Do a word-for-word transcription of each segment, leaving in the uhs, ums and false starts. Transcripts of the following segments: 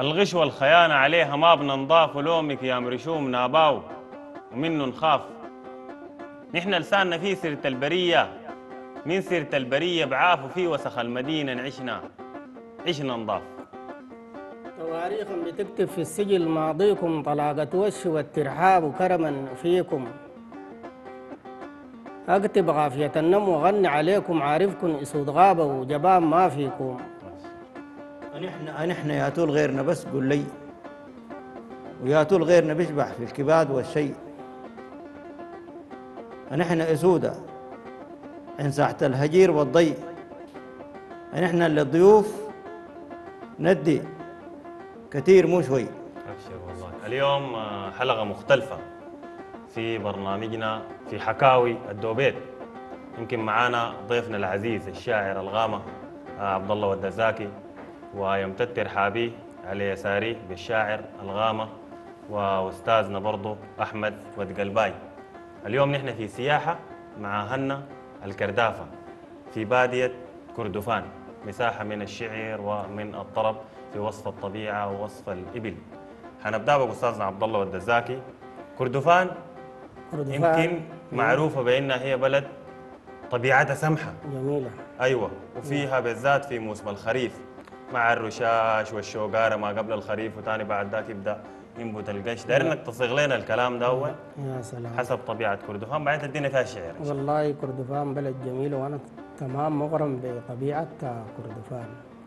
الغش والخيانة عليها ما بننضاف ولومك يا مرشوم ناباو ومنه نخاف. نحن لساننا فيه سيرة البرية، من سيرة البرية بعاف وفي وسخ المدينة نعيشنا عشنا نضاف. تواريخا بتكتب في السجل ماضيكم طلاقة وش والترحاب كرما فيكم. اكتب غافية النم وغني عليكم عارفكم اسود غابة وجبان ما فيكم. نحن نحن يا طول غيرنا بس قول لي، ويا طول غيرنا بيشبح في الكباد والشيء. نحن اسودة عن ساحة الهجير والضي، نحن اللي الضيوف ندي كثير مو شوي. أبشر والله. اليوم حلقة مختلفة في برنامجنا في حكاوي الدوبيت. يمكن معانا ضيفنا العزيز الشاعر الغامة عبد الله والدزاكي، ويمتد ترحابي على يساري بالشاعر الغامة واستاذنا برضو احمد ودقلباي. اليوم نحن في سياحة مع هنا الكردافة في بادية كردفان، مساحة من الشعر ومن الطرب في وصف الطبيعة ووصف الإبل. حنبدأ بأستاذنا عبد الله والدزاكي. كردفان يمكن معروفة بأنها هي بلد طبيعتها سمحة جميلة، أيوة، وفيها بالذات في موسم الخريف مع الرشاش والشوقارة ما قبل الخريف، وتاني بعد ذاك يبدأ ينبت القش. داير انك تصيغ لنا الكلام ده أول يا سلام حسب طبيعة كردفان، بعدين تدينا فيها شعر. والله كردفان بلد جميل وأنا تمام مغرم بطبيعة كردفان.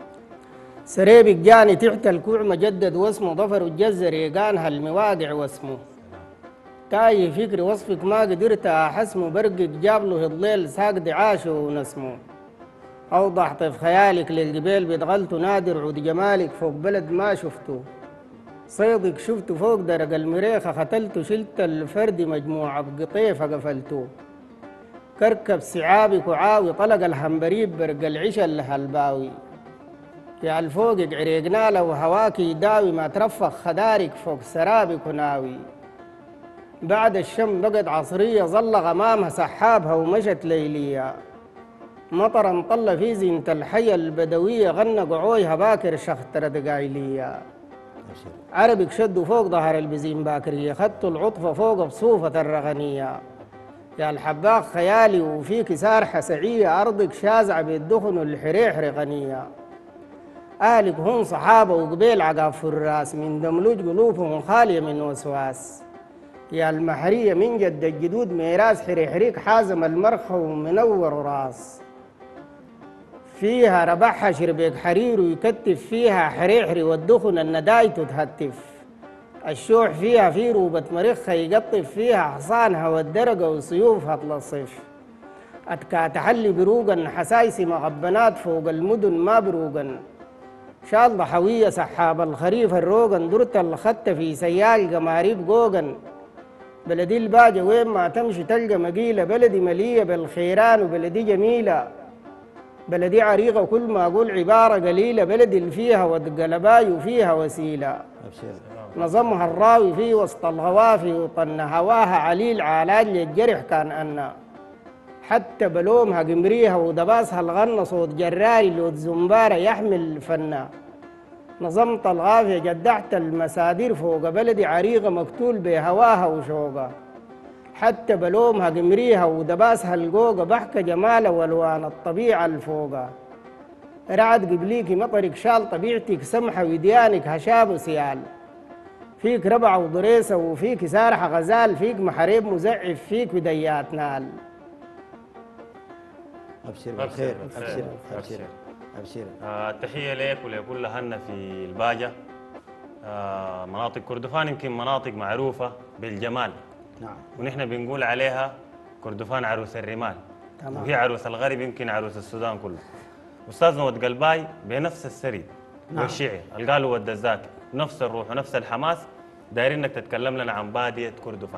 سريبك جاني تحت الكوع مجدد واسمه ظفر الجزر يقانها المواقع واسمه تاي فكري وصفك ما قدرت أحسمه برقك جاب له الليل ساق عاشه ونسمه. أوضح طيف خيالك للجبال بتغلت نادر عود جمالك فوق بلد ما شفته. صيدك شفته فوق درج المريخة ختلته شلت الفرد مجموعة بقطيفة قفلته. كركب سعابك وعاوي طلق الحنبريب برق العشا الهلباوي. يا الفوقك عريقنا له وهواك يداوي ما ترفخ خدارك فوق سرابك وناوي. بعد الشم بقت عصرية ظل غمامها سحابها ومشت ليلية. مطرا طل في زينة الحية البدوية غنى قعويها باكر شخترة دقايلية. عربك شدوا فوق ظهر البزين باكرية خدتوا العطفة فوق بصوفة الرغنية. يا الحباق خيالي وفيك سارحة سعية أرضك شازعة بالدخن والحريح رغنية. أهلك هم صحابة وقبيل عقاب فراس من دملوج قلوبهم خالية من وسواس. يا المحرية من جد الجدود ميراث حريحريك حازم المرخى ومنور راس. فيها ربحها شربيك حرير ويكتف فيها حريحري والدخن الندايت تهتف. الشوح فيها في روبة مرخها يقطف فيها حصانها والدرقة وسيوفها تلصف. أتكا تحلي بروقا حسايسي مغبنات فوق المدن ما بروقا. شال ضحوية سحاب الخريف الروقا درت الخط في سيال قماريب قوقا. بلدي الباجة وين ما تمشي تلقى مقيلة. بلدي ملية بالخيران وبلدي جميلة. بلدي عريقة وكل ما أقول عبارة قليلة. بلدي اللي فيها ودقلباي وفيها وسيلة. نظمها الراوي في وسط الغوافي وطن هواها عليل علاج للجرح كان أنا. حتى بلومها قمريها ودباسها الغنى صوت جراري لوت زنبارة يحمل فنا. نظمت الغافية جدعت المسادير فوق. بلدي عريقة مقتول بهواها وشوقها. حتى بلومها قمريها ودباسها القوقة بحكى جمال والوان الطبيعة الفوقة. رعد قبليكي مطرك شال طبيعتك سمحة وديانك هشاب وسيال. فيك ربع وضريسة وفيك سارحة غزال. فيك محاريب مزعف فيك بديات نال. أبشر بالخير. أبشر أبشر أبشر. آه تحية لك ولكل هنا في الباجة. آه مناطق كردفان يمكن مناطق معروفة بالجمال. نعم. ونحن بنقول عليها كردفان عروس الرمال. تمام. وهي عروس الغرب يمكن عروس السودان كله. أستاذنا ود قلباي بنفس السريد. نعم. والشعر القالوا والدزاكي نفس الروح ونفس الحماس. دايرين انك تتكلم لنا عن بادية كردفان.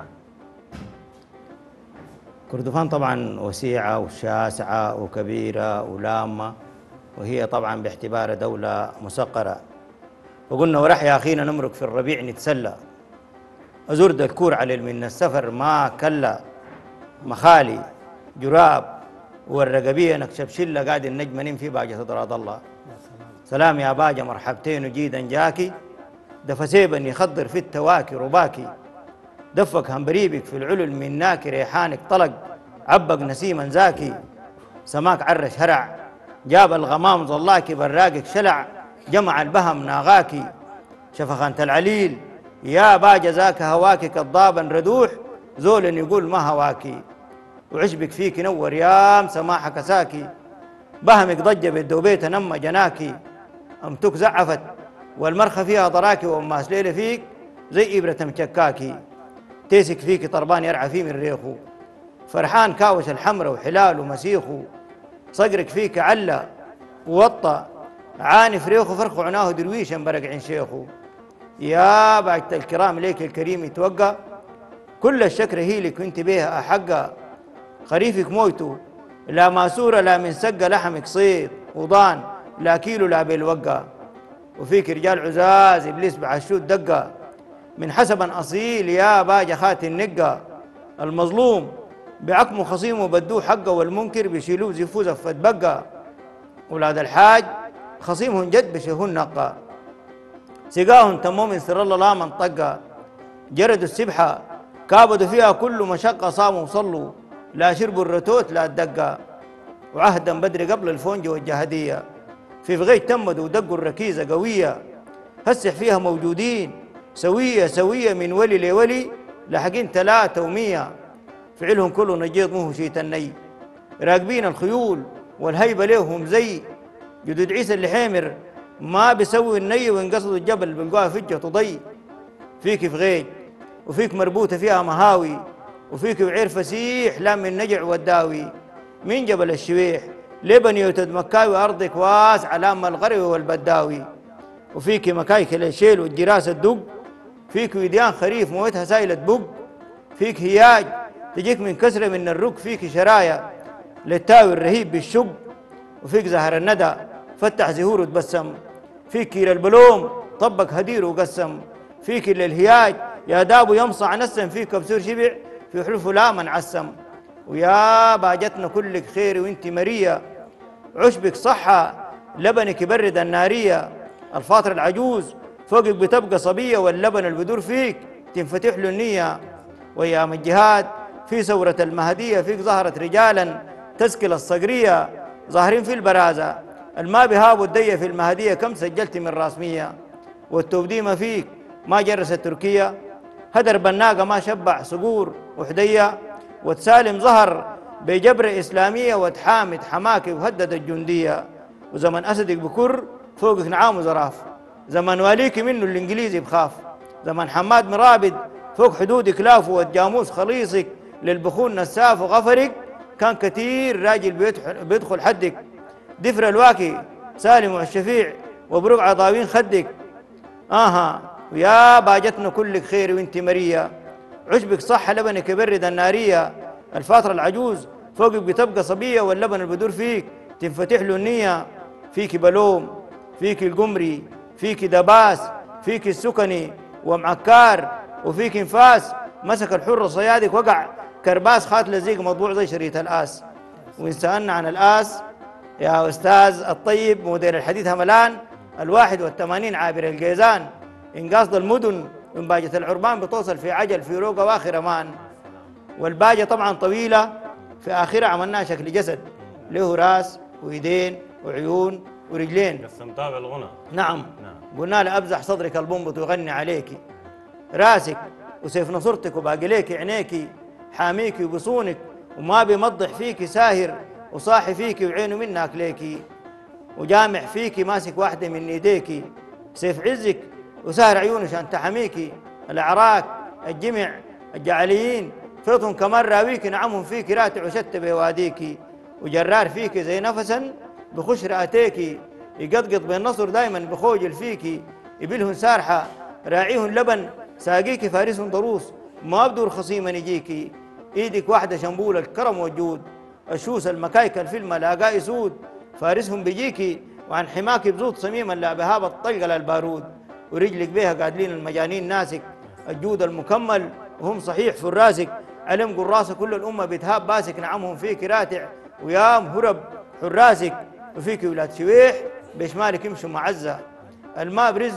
كردفان طبعا وسيعة وشاسعة وكبيرة ولامة، وهي طبعا باعتبارها دولة مسقرة. وقلنا ورح يا أخينا نمرق في الربيع نتسلى. أزور الكور على من السفر ما كلا. مخالي جراب والرقبية نكشب شلة قاعد النجم نم في باجة تضراد الله. سلام يا باجة مرحبتين وجيدا جاكي دفسيبا يخضر في التواكي رباكي، دفك همبريبك في العلل من ناكي، ريحانك طلق عبق نسيما زاكي، سماك عرش هرع جاب الغمام ظلاكي، براقك شلع جمع البهم ناغاكي، شفخانة العليل يا باجة ذاك هواكي، كضابا ردوح زول يقول ما هواكي، وعشبك فيك نور يام سماحك ساكي، بهمك ضج بالدوبيت نم جناكي، أمتك زعفت والمرخى فيها ضراكي، وأماس ليلة فيك زي إبرة مشكاكي، تيسك فيك طربان يرعى فيه من ريخو، فرحان كاوش الحمرة وحلال ومسيخو، صقرك فيك علة ووطى عاني فريخو، فرخو عناه درويشا برق عين شيخو، يا بعد الكرام ليك الكريم يتوقع، كل الشكر هي لك وانت بيها أحقا، خريفك مويتو لا ماسورة لا من سقة، لحمك صيد وضان لا كيلو لا بالوقا، وفيك رجال عزاز إبليس بعشوت دقة، من حسبا أصيل يا باجة خات النقة، المظلوم بعقمه خصيمه بدوه حقه، والمنكر بيشيلوه زفوه زفت بقى، أولاد الحاج خصيمهم جد بشهون نقا، سقاهم تموا من سر الله لا منطقة، جردوا السبحة كابدوا فيها كل مشقة، صاموا وصلوا لا شربوا الرتوت لا الدقة، وعهدا بدري قبل الفونج والجهدية، في فغيت تمدوا ودقوا الركيزة قوية، هسح فيها موجودين سوية سوية من ولي لولي، لحقين ثلاثة ومية، فعلهم كله نجيض مو شيت الني، راكبين الخيول والهيبة لهم زي جدود عيسى اللي حامر، ما بيسوي الني وينقصدوا الجبل بلقاها فجة تضي، فيك فغيت وفيك مربوطة فيها مهاوي، وفيك وعير فسيح لا من نجع والداوي، من جبل الشويح لبني وتد مكاوي، أرضك واسعة لام الغروي والبداوي، وفيك مكايك الشيل والجراس الدق، فيك وديان خريف موتها سايلة بق، فيك هياج تجيك من كسرة من الرك، فيك شرايا للتاوي الرهيب بالشق، وفيك زهر الندى فتح زهور وتبسم، فيك كير البلوم طبق هدير وقسم، فيك للهياج يا دابو يمصع نسم، فيك كبسور شبع في حلف لا من عسم، ويا باجتنا كلك خير وانت مرية، عشبك صحة لبنك يبرد النارية، الفاطر العجوز فوقك بتبقى صبية، واللبن البدور فيك تنفتح له النية، وأيام الجهاد في ثورة المهدية، فيك ظهرت رجالا تسكل الصقرية، ظاهرين في البرازة الما بهاب الدية، في المهدية كم سجلت من راسمية، والتوديمة فيك ما جرست تركيا، هدر بناقة ما شبع صقور وحدية، وتسالم ظهر بجبر إسلامية، وتحامد حماكي وهدد الجندية، وزمن أسدك بكر فوقك نعام وزراف، زمن واليك منه الإنجليزي بخاف، زمن حماد مرابد فوق حدودك لاف، والجاموس خليصك للبخون نساف، وغفرك كان كتير راجل بيدخل حدك، دفر الواكي سالم والشفيع وبرق عضاوين خدك، آها ويا باجتنا كلك خير وانت مرية، عشبك صح لبنك يبرد النارية، الفاطرة العجوز فوقك بتبقى صبية، واللبن البدور فيك تنفتح له النية، فيك بلوم فيك القمري فيك دباس فيك السكني ومعكار، وفيك انفاس مسك الحر صيادك وقع كرباس، خات لزيق مطبوع زي شريط الآس. وإن سألنا عن الآس يا أستاذ الطيب مدير الحديث هملان، الواحد والثمانين عابر الجيزان، إن قاصد المدن من باجة العربان بتوصل في عجل في روق واخر أمان، والباجة طبعا طويلة في آخرها عملناها شكل جسد له راس ويدين وعيون ورجلين. قسمتها بالغنى. نعم. نعم. قلنا له أبزح صدرك البنبط ويغني عليكي، راسك وسيف نصرتك وباقي ليك عينيكي، حاميك وبصونك وما بيمضح فيكي ساهر، وصاحي فيكي وعينه منك ليكي، وجامع فيكي ماسك واحدة من ايديكي، سيف عزك وسهر عيونه عشان تحميكي، الأعراك الجمع الجعليين فيضهم كمان راويكي، نعمهم فيكي راتع وشت بواديكي، وجرار فيكي زي نفسا بخش رأتيكي، يقضقض بالنصر دايما بخوجل فيكي، يبلهن سارحة راعيهن لبن ساقيكي، فارسهن ضروس ما بدور خصيما يجيكي، ايدك واحدة شنبول الكرم والجود، الشوس المكايك الفيلم لاقاء سود، فارسهم بيجيكي وعن حماكي بزود صميما لا بهابة الطلقة للبارود، ورجلك بيها قادلين المجانين ناسك، الجود المكمل وهم صحيح في الراسك، علم قراسة كل الأمة بتهاب باسك، نعمهم فيك راتع ويام هرب حراسك، وفيك ولاد شويح بشمالك يمشوا معزة، الماء برزوا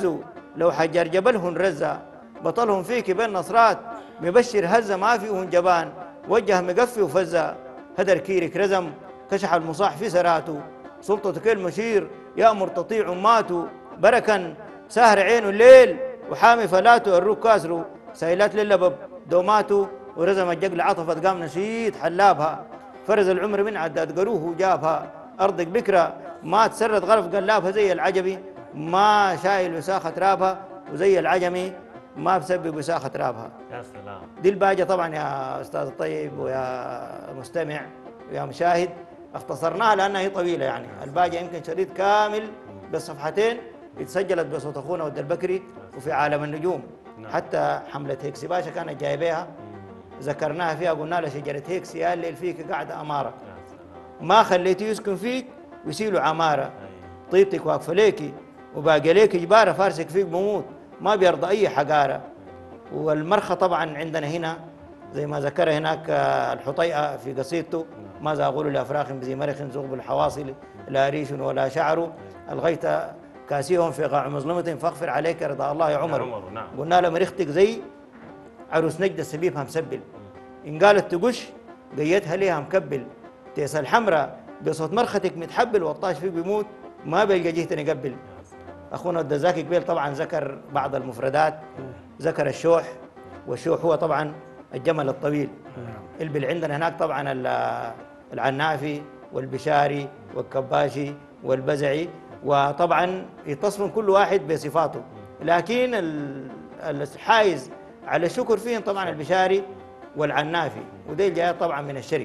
لو حجر جبلهن رزة بطلهم فيك بين نصرات مبشر هزة ما فيهن جبان وجه مقفي وفزة هدر كيرك رزم كشح المصاح في سراته سلطتك المشير يأمر تطيع ماته بركا سهر عين الليل وحامي فلاته الروك كاسرو سيلات للبب دوماته ورزم الجقل عطفت قام نشيد حلابها فرز العمر من عداد قروه وجابها أرضك بكرة ما تسرد غرف قلابها زي العجبي ما شايل وساخة رابها وزي العجمي ما بسبب وساخة رابها. يا سلام. دي الباجة طبعا يا أستاذ الطيب ويا مستمع ويا مشاهد اختصرناها لأنها هي طويلة يعني. الباجة يمكن شريط كامل بصفحتين اتسجلت بصوت أخونا ود البكري وفي عالم النجوم. نعم. حتى حملة هيكسي باشا كانت جايبيها ذكرناها فيها قلنا له شجرة هيكسي يا الليل فيك قاعدة أمارة ما خليته يسكن فيك ويسيله عمارة طيبتك واقفة ليكي وباقي ليك جبارة فارسك فيك بموت ما بيرضى أي حقارة. والمرخى طبعا عندنا هنا زي ما ذكر هناك الحطيئة في قصيدته ماذا أقول لأفراخ بذي مرخ زغب الحواصل لا ريش ولا شعر الغيت كاسيهم في قاع مظلمة فاغفر عليك رضا الله يا عمر. نعم. قلنا له مرختك زي عروس نجدة سبيبها مسبل إن قالت تقش قيتها ليها مكبل تيس الحمراء بصوت مرختك متحبل والطاش فيك بيموت ما بيلقى جهتني يقبل. أخونا الدزاكي قبيل طبعا ذكر بعض المفردات ذكر الشوح والشوح هو طبعا الجمل الطويل. البل عندنا هناك طبعا العنافي والبشاري والكباشي والبزعي وطبعا يتصفون كل واحد بصفاته لكن الحايز على الشكر فيهم طبعا البشاري والعنافي وديل جاي طبعا من الشرق.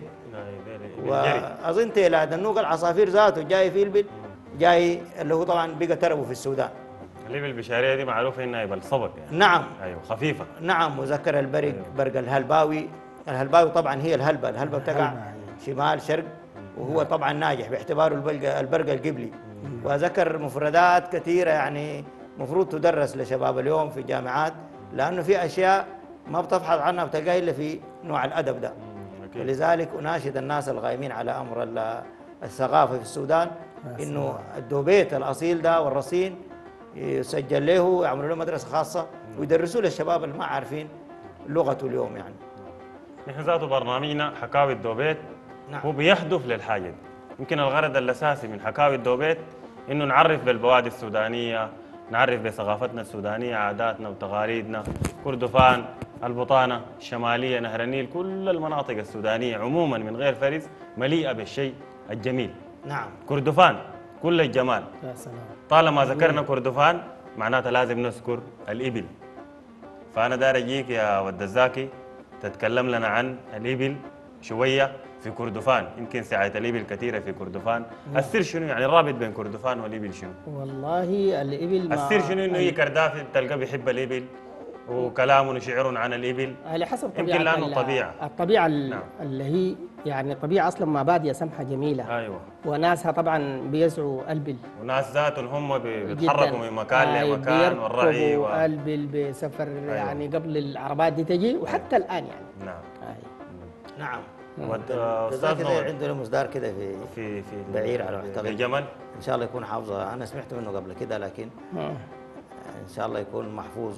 وأظن تيلا دنوق العصافير ذاته جاي في البل جاي اللي هو طبعا بقى تربه في السودان. الإبل البشارية دي معروفة إنها يبل صبق يعني. نعم. أيوه خفيفة. نعم وذكر البرق. أيوه. برق الهلباوي. الهلباوي طبعا هي الهلبة الهلبة بتقع شمال شرق وهو طبعا ناجح باعتباره البرق البرق القبلي. وذكر مفردات كثيرة يعني مفروض تدرس لشباب اليوم في الجامعات لأنه في أشياء ما بتبحث عنها بتلقاها إلا في نوع الأدب ده. ولذلك أناشد الناس القائمين على أمر الثقافة في السودان إنه الدوبيت الأصيل ده والرصين يسجل له ويعملوا له مدرسة خاصة ويدرسوا للشباب اللي ما عارفين لغته اليوم يعني. نحن ذاته برنامجنا حكاوي الدوبيت. نعم. هو بيهدف للحاجة دي. يمكن الغرض الأساسي من حكاوي الدوبيت إنه نعرف بالبوادي السودانية نعرف بثقافتنا السودانية عاداتنا وتقاليدنا كردفان البطانة الشمالية نهر النيل كل المناطق السودانية عموما من غير فرز مليئة بالشيء الجميل. نعم. كردفان كل الجمال. يا سلام. طالما ذكرنا كردفان معناتها لازم نذكر الإبل. فأنا داير أجيك يا ود الزاكي تتكلم لنا عن الإبل شوية في كردفان يمكن ساعة الإبل كثيرة في كردفان. السر شنو يعني الرابط بين كردفان والإبل شنو؟ والله الإبل ما السر شنو إنه هي كردافي تلقى بيحب الإبل وكلام وشعر عن الإبل على حسب طبيعة يمكن لأنه الطبيعة الطبيعة نعم. اللي هي يعني طبيعة أصلا ما بادية سمحة جميلة. أيوة. وناسها طبعا بيسعوا البل وناس ذاتهم هم بيتحركوا من مكان آه لمكان والرعي و... البل بسفر أيوة. يعني قبل العربات دي تجي وحتى أيوة. الآن يعني نعم. آه. نعم. أستاذ عنده مصدر كده في في في بعير على محتوى الجمل ان شاء الله يكون حافظه. انا سمعت منه قبل كده لكن آه. ان شاء الله يكون محفوظ.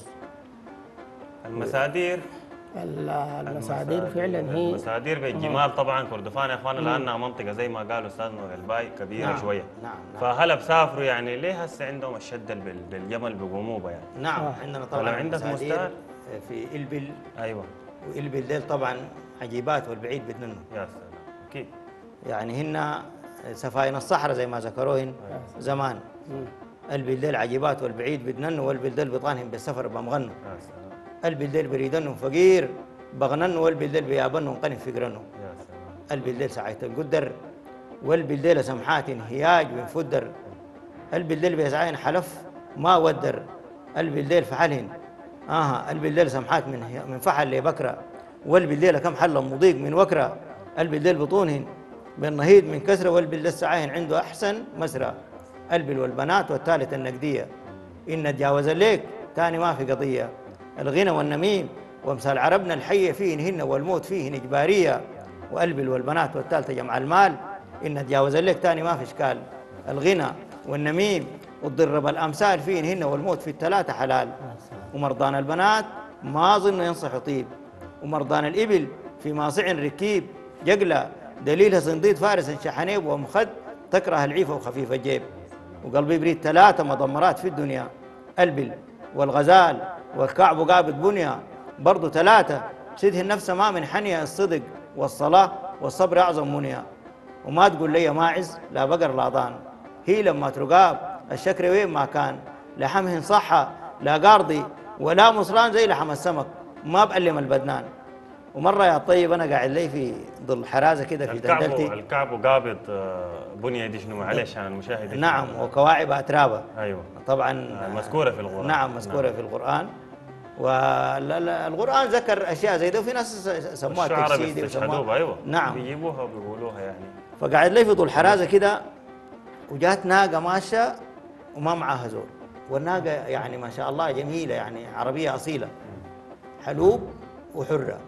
المسادير المسادير فعلا هي المسادير بالجمال طبعا كردفان يا اخوانا لانها منطقه زي ما قالوا استاذنا الباي كبيره نعم. شويه. نعم. نعم. فهلا بسافروا يعني ليه هسه عندهم الشده بالجمل بقوموا يعني. نعم. آه. عندنا طبعا عندك مسادير في البل. ايوه. والبل ديل طبعا عجيبات والبعيد بدنه. يا سلام اكيد. يعني هن سفاين الصحراء زي ما ذكروهن زمان. البل ديل عجيبات والبعيد بدنن والبل ديل بطانهم بالسفر بمغنوا. يا سلام. البل ديل بريدنهم فقير بغنن والبل ديل بيابنهم قنف فقرنهم. يا سلام. البل ديل سعيت القدر والبل ديل سمحات هياج من فدر. البل ديل بيسعين حلف ما ودر. البل ديل فحلهن آها البل ديل سمحات من من فحل لبكره والبليله كم حل مضيق من وكره. البليل بطونهن بالنهيد من كسره والبل السعاهن عنده احسن مسرى. البل والبنات والثالث النقديه ان تجاوز الليك ثاني ما في قضيه. الغنى والنميم وامثال عربنا الحيه فيهن والموت فيهن اجباريه. والبل والبنات والثالثه جمع المال ان تجاوز الليك ثاني ما في اشكال. الغنى والنميم والضرب الأمثال فيهن والموت في الثلاثة حلال. ومرضان البنات ما ظن ينصح طيب، ومرضان الإبل في ماصع ركيب جقلة دليلها صنديد فارس شحنيب ومخد تكره العيفة وخفيف الجيب. وقلبي بريد ثلاثة مضمرات في الدنيا، البل والغزال والكعب قابض بنيا، برضو ثلاثة سده النفس ما من حنيا، الصدق والصلاة والصبر أعظم منيا. وما تقول لي ماعز لا بقر لا ضان، هي لما ترقاب الشكر وين ما كان، لحمهن صحة لا قارضي ولا مصران زي لحم السمك ما بألم البدنان. ومرة يا طيب أنا قاعد لي في ظل حرازة كده في دندلتي، الكعب قابض بنية دي شنو معلش عشان المشاهد؟ نعم، وكواعب أترابة. أيوة طبعا مذكورة في القرآن. نعم مذكورة نعم. في القرآن. والقرآن ذكر أشياء زي ده، وفي ناس سموها تجسيدي وسموها أيوة نعم بيجيبوها وبيقولوها يعني. فقاعد لي في ظل حرازة كده، وجات ناقة ماشية وما معاها زول، والناقة يعني ما شاء الله جميلة يعني عربية أصيلة، حلوب وحرة.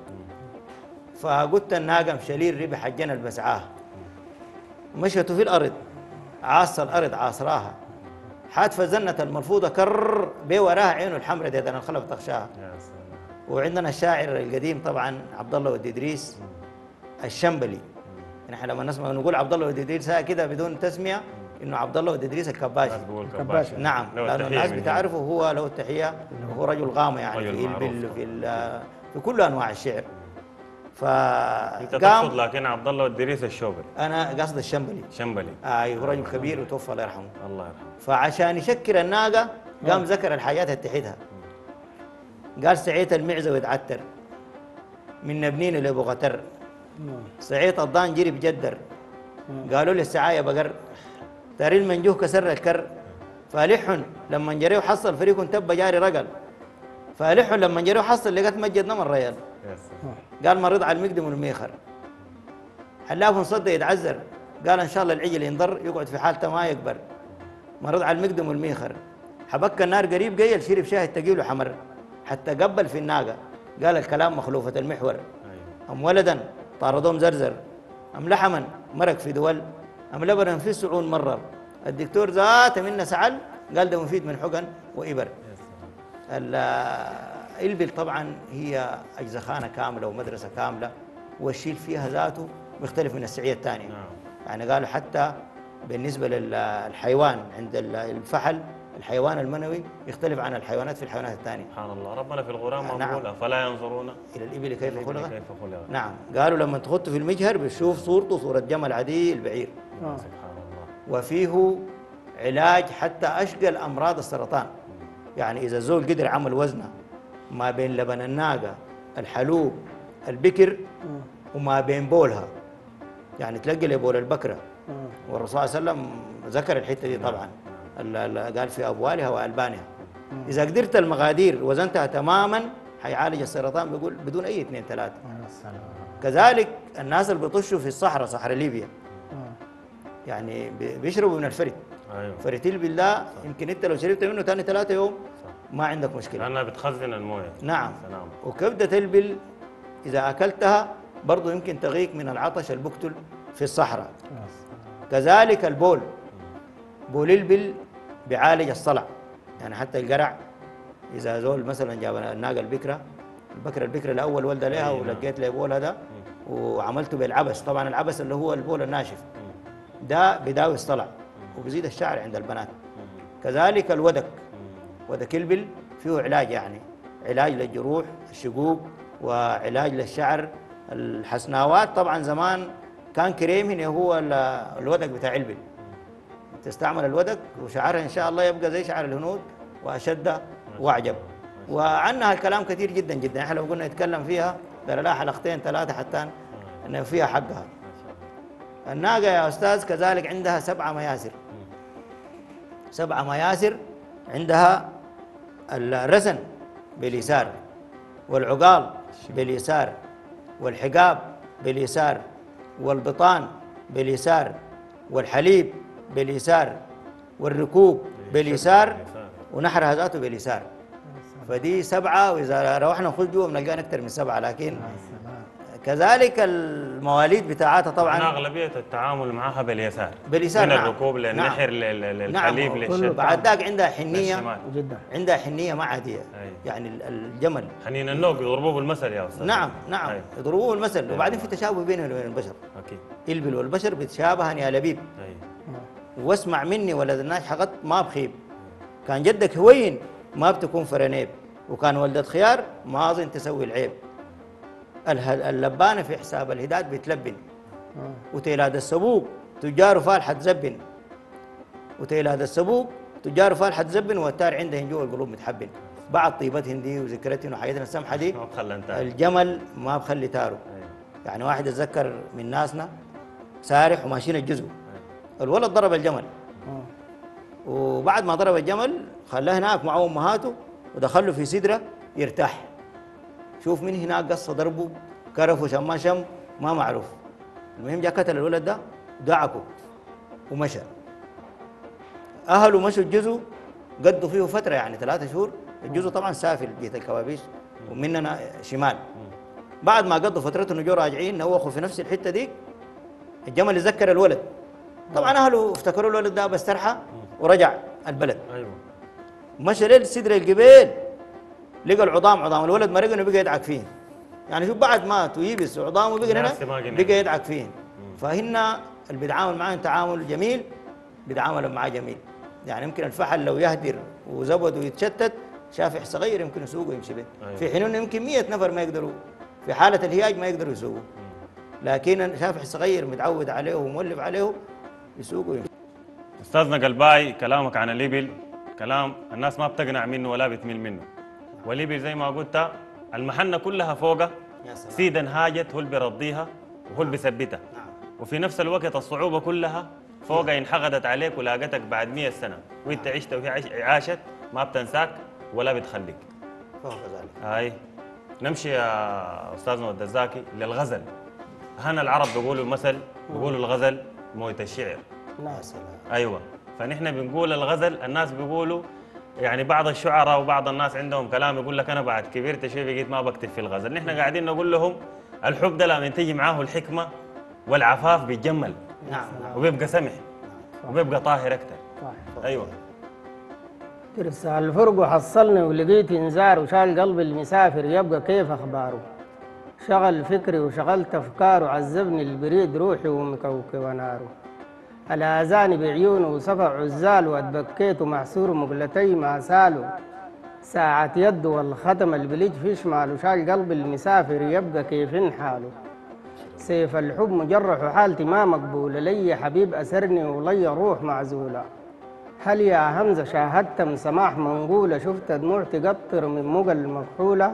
فقلت الناقة مشالين ربح الجنل بسعاه، مشيتوا في الأرض عاصة الأرض عاصراها، حاتفة زنة الملفوظة كر بي وراها عينه الحمراء دي أنا الخلف تخشاها. وعندنا الشاعر القديم طبعا عبد الله ودي إدريس الشنبلي، نحن لما نسمع نقول عبد الله ودي إدريس كده بدون تسمية إنه عبد الله ودي إدريس الكباشي. الكباشي نعم، لأن الناس بتعرفه هو له التحية، وهو رجل غامة يعني في في في, في كل أنواع الشعر. ف انت تقصد لكن عبد الله ودريس الشوبلي؟ انا قصد الشنبلي. شنبلي ايوه رجل كبير وتوفى الله يرحمه. الله يرحمه. فعشان يشكر الناقه قام ذكر الحاجات اللي تحتها، قال سعيت المعزه ويتعتر من نبنين لابو غتر، سعيت الضان جري بجدر، قالوا لي السعايه بقر، تاري المنجوه كسر الكر، فالح لما جريوا حصل فريق تب جاري رجل، فالح لما جريوا حصل لقيت مجد نمر ريال، قال مريض على المقدم والميخر، حلافهم صدق يتعذر، قال ان شاء الله العجل ينضر يقعد في حالته ما يكبر، مريض على المقدم والميخر، حبك النار قريب قيل شرب شاهد تقيل وحمر، حتى قبل في الناقه، قال الكلام مخلوفه المحور، ام ولدا طاردهم زرزر، ام لحما مرق في دول، ام لبنا في السعون مرر، الدكتور ذاته منا سعل قال ده مفيد من حقن وإبر. البل طبعا هي أجزخانة كاملة ومدرسة كاملة، والشيل فيها ذاته مختلف من السعية الثانية. يعني قالوا حتى بالنسبة للحيوان عند الفحل الحيوان المنوي يختلف عن الحيوانات في الحيوانات الثانية. سبحان الله، ربنا في القرآن ما نعم. بيقول فلا ينظرون إلى الإبل كيف خلقت. كيف خلقت. نعم، قالوا لما تخط في المجهر بتشوف صورته صورة جمل عادي البعير. آه. سبحان الله. وفيه علاج حتى أشقى الأمراض السرطان. يعني إذا الزول قدر عمل وزنه ما بين لبن الناقة الحلوب البكر وما بين بولها، يعني تلقي لي بول البكرة، والرسول صلى الله عليه وسلم ذكر الحتة دي طبعا، قال في أبوالها وألبانها. إذا قدرت المقادير وزنتها تماما حيعالج السرطان بيقول بدون أي اثنين ثلاثة. كذلك الناس اللي بيطشوا في الصحراء صحراء ليبيا يعني بيشربوا من الفرد. أيوه. فريتيل بالله يمكن انت لو شربت منه ثاني ثلاثة يوم ما عندك مشكلة لأنها بتخزن المويه. نعم. سلام. وكبدة البل إذا أكلتها برضو يمكن تغيك من العطش اللي بقتل في الصحراء. كذلك البول، بول البل بيعالج الصلع، يعني حتى القرع إذا زول مثلا جاب الناقة البكرة البكرة البكرة الأول ولد لها ولقيت لي بول هذا وعملته بالعبس، طبعا العبس اللي هو البول الناشف ده بيداوي الصلع وبيزيد الشعر عند البنات. كذلك الودك، ودك البل فيه علاج، يعني علاج للجروح الشقوق وعلاج للشعر الحسناوات. طبعا زمان كان كريم هنا هو الودك بتاع البل، تستعمل الودك وشعرها ان شاء الله يبقى زي شعر الهنود واشد واعجب. وعنها الكلام كثير جدا جدا، احنا لو قلنا نتكلم فيها ده لها حلقتين ثلاثه حتى انه فيها حقها. الناقه يا استاذ كذلك عندها سبعه مياسر، سبعه مياسر، عندها الرسن باليسار، والعقال باليسار، والحقاب باليسار، والبطان باليسار، والحليب باليسار، والركوب باليسار، ونحرها ذاته باليسار. فدي سبعة، وإذا روحنا نخش جوا بنلقاها أكثر من سبعة، لكن كذلك المواليد بتاعتها طبعا طبعا اغلبيه التعامل معها باليسار، باليسار، من نعم. الركوب للنحر للحليب نعم. للشتة. بعد ذاك عندها حنيه للشمال. جدا. عندها حنيه ما عاديه. أي. يعني ال- الجمل حنين النوق يضربوه بالمثل يا استاذ. نعم نعم أي. يضربوه المثل. أي. وبعدين في تشابه بينه وبين البشر. اكيد. البل والبشر بيتشابهن يا لبيب. اي. واسمع مني ولد الناس حقت ما بخيب. كان جدك هوين ما بتكون فرنيب، وكان ولدة خيار ما اظن تسوي العيب. اله- اللبانه في حساب الهداد بتلبن، وتيلاد السبوق تجار فالحة زبن، وتيلاد السبوق تجار فالحة زبن، والتار عندهن جوا القلوب متحبن. بعد طيبتهن دي وذكرتهن وحياتنا السمحه دي ما بخلى انت. الجمل ما بخلي تارو. يعني واحد اتذكر من ناسنا سارح وماشيين الجزء، الولد ضرب الجمل، وبعد ما ضرب الجمل خلاه هناك مع امهاته ودخله في سدره يرتاح. شوف من هناك قصه ضربه كرفه شم ما شم ما معروف. المهم جاء قتل الولد ده دعكه ومشى. اهله مشوا الجزء قضوا فيه فتره يعني ثلاثة شهور. الجزء طبعا سافل جهه الكوابيس ومننا شمال. بعد ما قضوا فترتهم جو راجعين نوخوا في نفس الحته دي، الجمل يذكر الولد. طبعا اهله افتكروا الولد ده بس ترحى ورجع البلد. ايوه. مشى ليل سدر الجبال لقى العظام عظام الولد مرقن وبقى يدعك فيه. يعني شوف بعد مات ويبس عظامه بقى هنا بقى يدعك فيه. فهن اللي بيتعامل معاه تعامل جميل بيتعامل معاه جميل. يعني يمكن الفحل لو يهدر وزبد ويتشتت شافح صغير يمكن يسوقه ويمشي به. أيوة. في حين انه يمكن مية نفر ما يقدروا في حاله الهياج ما يقدروا يسوقوا. لكن شافح صغير متعود عليه ومولف عليه يسوقه ويمشي. استاذنا قلباي، كلامك عن الإبل كلام الناس ما بتقنع منه ولا بتميل منه. والإبل زي ما قلت المحنة كلها فوقها سيدا هاجت هو اللي بيرضيها وهو اللي بيثبتها. نعم. وفي نفس الوقت الصعوبة كلها فوقها انحقدت عليك ولاقتك بعد مئة سنة وانت عشت وهي عش- عاشت ما بتنساك ولا بتخليك. فوق ذلك. هاي نمشي يا استاذنا الدزاكي للغزل. هنا العرب بيقولوا مثل بيقولوا الغزل موت الشعر. يا سلام. ايوه. فنحن بنقول الغزل، الناس بيقولوا يعني بعض الشعراء وبعض الناس عندهم كلام يقول لك انا بعد كبرت شوي بقيت ما بكتب في الغزل. نحن قاعدين نقول لهم الحب ده لما تيجي معاه الحكمه والعفاف بيتجمل. نعم نعم. وبيبقى سمح وبيبقى طاهر اكثر. ايوه. ترسال الفرق وحصلني ولقيت انذار وشال قلب المسافر يبقى كيف اخباره. شغل فكري وشغلت افكاره عذبني البريد روحي ومكوكب ناره. الاذاني بعيونه وصفع عزال واتبكيت محسور مقلتي ما ساله. ساعة يده والختم البليج في شماله شال قلب المسافر يبقى كيف حاله. سيف الحب مجرح وحالتي ما مقبولة لي حبيب أسرني ولي روح معزولة. هل يا همزة شاهدت من سماح منقولة شفت دموع تقطر من مقل مكحولة.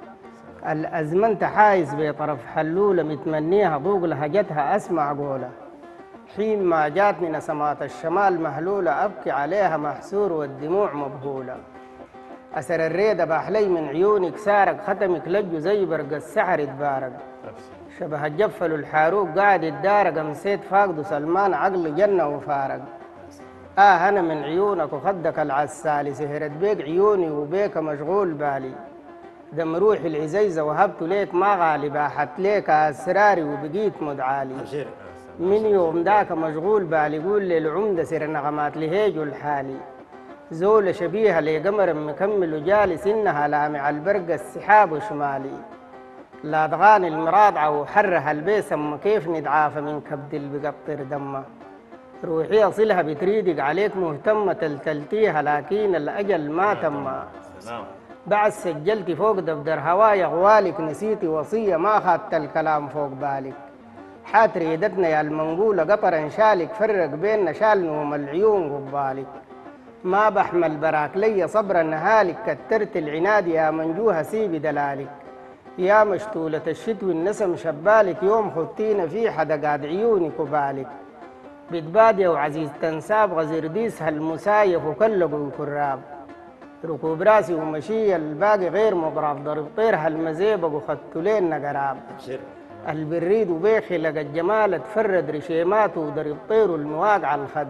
الأزمنت حايز بطرف حلولة متمنيها ضوق لهجتها أسمع قولة. حين ما جاتني نسمات الشمال مهلولة أبكي عليها محسور والدموع مبهولة. أسر الريدة بحلي من عيونك سارق ختمك لجو زي برق السحر اتبارق. شبه الجفل الحاروق قاعد يتدارق امسيت فاقده سلمان عقل جنة وفارق. آه أنا من عيونك وخدك العسالي سهرت بيك عيوني وبيك مشغول بالي. دم روحي العزيزة وهبت ليك ما غالي باحت ليك أسراري وبقيت مدعالي. من يوم ذاك مشغول بالي قول لي العمدة سر نغمات لهيج الحالي. زولة شبيهة لقمر مكمل وجالس إنها لامع البرق السحاب وشمالي. لا تغاني المراضعة وحرها البيسم كيف ندعافة من كبد اللي بقطر دمه. روحي أصلها بتريدك عليك مهتمة تلتلتيها لكن الأجل ما تم. بعد سجلت فوق دفتر هوايا غوالك نسيتي وصية ما خدت الكلام فوق بالك. حات ريدتنا يا المنقولة قطر شالك فرق بيننا شال نوم العيون قبالك. ما بحمل براك لي صبر نهالك كترت العناد يا منجوها سيبي دلالك. يا مشتولة الشتوي النسم شبالك يوم خدتينا في حدا قاد عيوني قبالك. بتبادية وعزيز تنساب غزير ديسها المسايف وكلقوا الكراب. ركوب راسي ومشي الباقي غير مضرب ضرب طيرها المزيبق وخدت لين قراب. البريد وبيخي لقى الجمال تفرد رشيماته وضرب طيره المواقع على الخد.